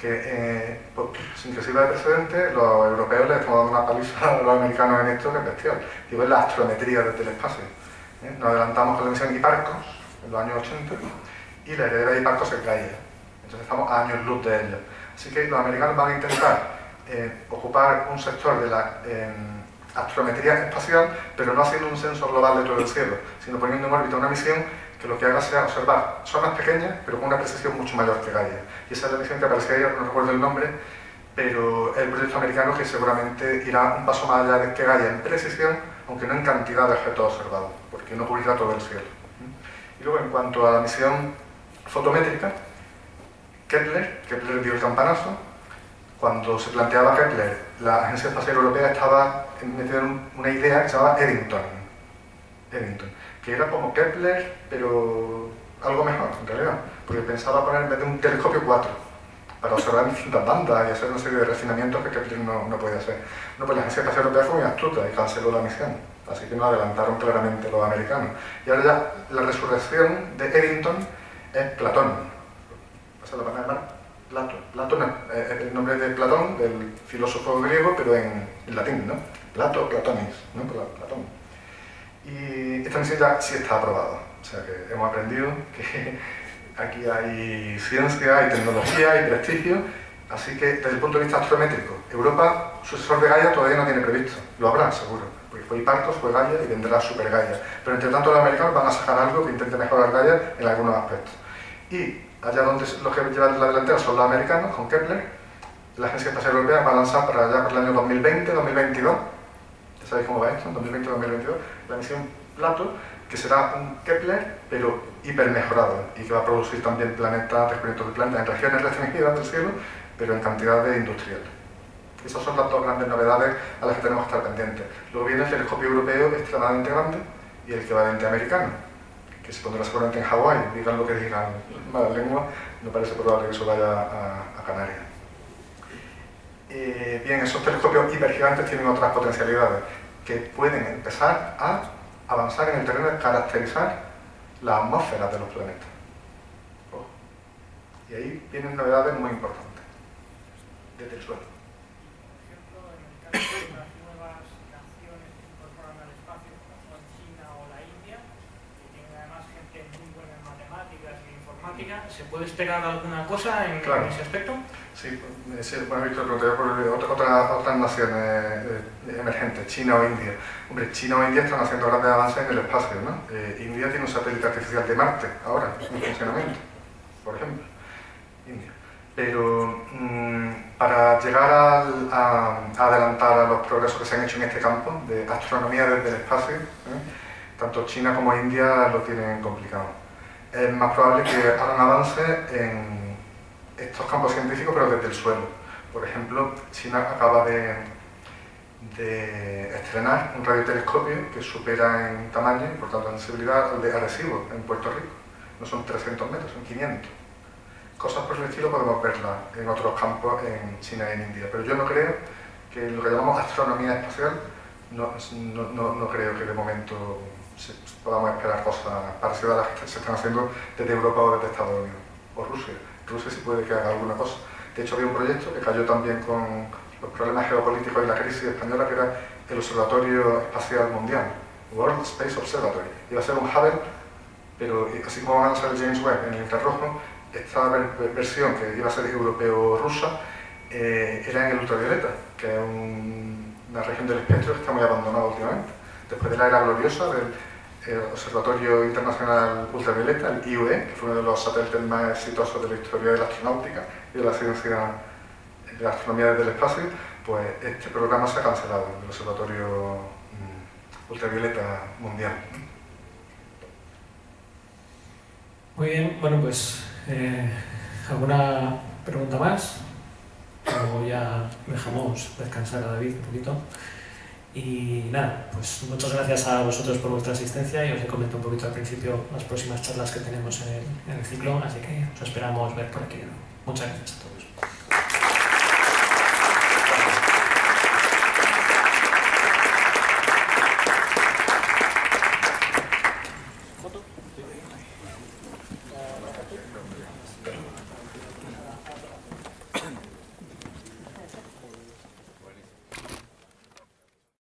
que eh, pues, sin que sirva de precedente, los europeos les estamos dando una paliza a los americanos en esto que es bestial. Digo, es la astrometría desde el espacio. ¿eh? Nos adelantamos con la misión Hipparcos en los años ochenta y la heredera de Hipparcos es Gaia. Entonces estamos a años luz de ella. Así que los americanos van a intentar eh, ocupar un sector de la eh, astrometría espacial, pero no haciendo un censo global de todo el cielo, sino poniendo en órbita una misión que lo que haga sea observar zonas pequeñas, pero con una precisión mucho mayor que Gaia. Y esa es la misión que aparecía ayer, no recuerdo el nombre, pero el proyecto americano que seguramente irá un paso más allá de que Gaia en precisión, aunque no en cantidad de objetos observados, porque no cubrirá todo el cielo. Y luego, en cuanto a la misión fotométrica, Kepler, Kepler dio el campanazo. Cuando se planteaba Kepler, la Agencia Espacial Europea estaba metida en una idea que se llamaba Eddington, Eddington, que era como Kepler, pero algo mejor, en realidad, porque pensaba poner en vez de un telescopio cuatro, para observar distintas bandas y hacer una serie de refinamientos que Kepler no, no podía hacer. No, pues la Agencia Espacial Europea fue muy astuta y canceló la misión, así que nos adelantaron claramente los americanos. Y ahora ya la resurrección de Eddington es Platón. Esa es la palabra Plato. Platón es el nombre de Platón, del filósofo griego, pero en, en latín, ¿no? Plato, Platonis, ¿no? Platón. Y esta misión ya sí está aprobada. O sea que hemos aprendido que aquí hay ciencia, hay tecnología, hay prestigio. Así que desde el punto de vista astrométrico, Europa, sucesor de Gaia, todavía no tiene previsto. Lo habrá, seguro. Porque fue Hipparcos, fue Gaia y vendrá Super Gaia. Pero entre tanto los americanos van a sacar algo que intente mejorar Gaia en algunos aspectos. Y allá donde los que llevan la delantera son los americanos, con Kepler, la Agencia Espacial Europea va a lanzar para allá por el año dos mil veinte dos mil veintidós, ya sabéis cómo va esto, dos mil veinte dos mil veintidós, la misión Plato, que será un Kepler, pero hiper mejorado, y que va a producir también planetas, descubrimientos de planetas en regiones restringidas del cielo, pero en cantidades industriales. Esas son las dos grandes novedades a las que tenemos que estar pendientes. Luego viene el telescopio europeo extremadamente grande y el equivalente americano, que se pondrá seguramente en Hawái, digan lo que digan malas lenguas, no parece probable que eso vaya a, a Canarias. Eh, bien, esos telescopios hipergigantes tienen otras potencialidades, que pueden empezar a avanzar en el terreno de caracterizar las atmósferas de los planetas. Oh. Y ahí vienen novedades muy importantes, desde el suelo. ¿Se puede esperar alguna cosa en, claro. en ese aspecto? Sí, sí, bueno, Víctor, pregunté por otras, otras naciones eh, emergentes, China o India. Hombre, China o India están haciendo grandes avances en el espacio, ¿no? Eh, India tiene un satélite artificial de Marte, ahora, en funcionamiento, por ejemplo. India. Pero mmm, para llegar a, a, a adelantar a los progresos que se han hecho en este campo de astronomía desde el espacio, ¿eh? tanto China como India lo tienen complicado. Es más probable que hagan avances en estos campos científicos, pero desde el suelo. Por ejemplo, China acaba de, de estrenar un radiotelescopio que supera en tamaño y por tanto en sensibilidad al de Arecibo, en Puerto Rico. No son trescientos metros, son quinientos. Cosas por el estilo podemos verlas en otros campos en China y en India, pero yo no creo que lo que llamamos astronomía espacial, no, no, no, no creo que de momento se, podamos esperar cosas parecidas a las que se están haciendo desde Europa o desde Estados Unidos, o Rusia. Rusia sí puede que haga alguna cosa. De hecho, había un proyecto que cayó también con los problemas geopolíticos y la crisis española, que era el Observatorio Espacial Mundial, World Space Observatory. Iba a ser un Hubble, pero así como van a lanzar el James Webb en el infrarrojo, esta versión, que iba a ser europeo-rusa, eh, era en el ultravioleta, que es un, una región del espectro que está muy abandonada últimamente. Después de la era gloriosa del el Observatorio Internacional Ultravioleta, el I U E, que fue uno de los satélites más exitosos de la historia de la astronáutica y de la ciencia de la astronomía desde el espacio, pues este programa se ha cancelado, el Observatorio mm, Ultravioleta Mundial. Muy bien, bueno pues, eh, ¿alguna pregunta más? Luego ya dejamos descansar a David un poquito. Y nada, pues muchas gracias a vosotros por vuestra asistencia y os he comentado un poquito al principio las próximas charlas que tenemos en el, en el ciclo, así que os esperamos ver por aquí. Muchas gracias a todos.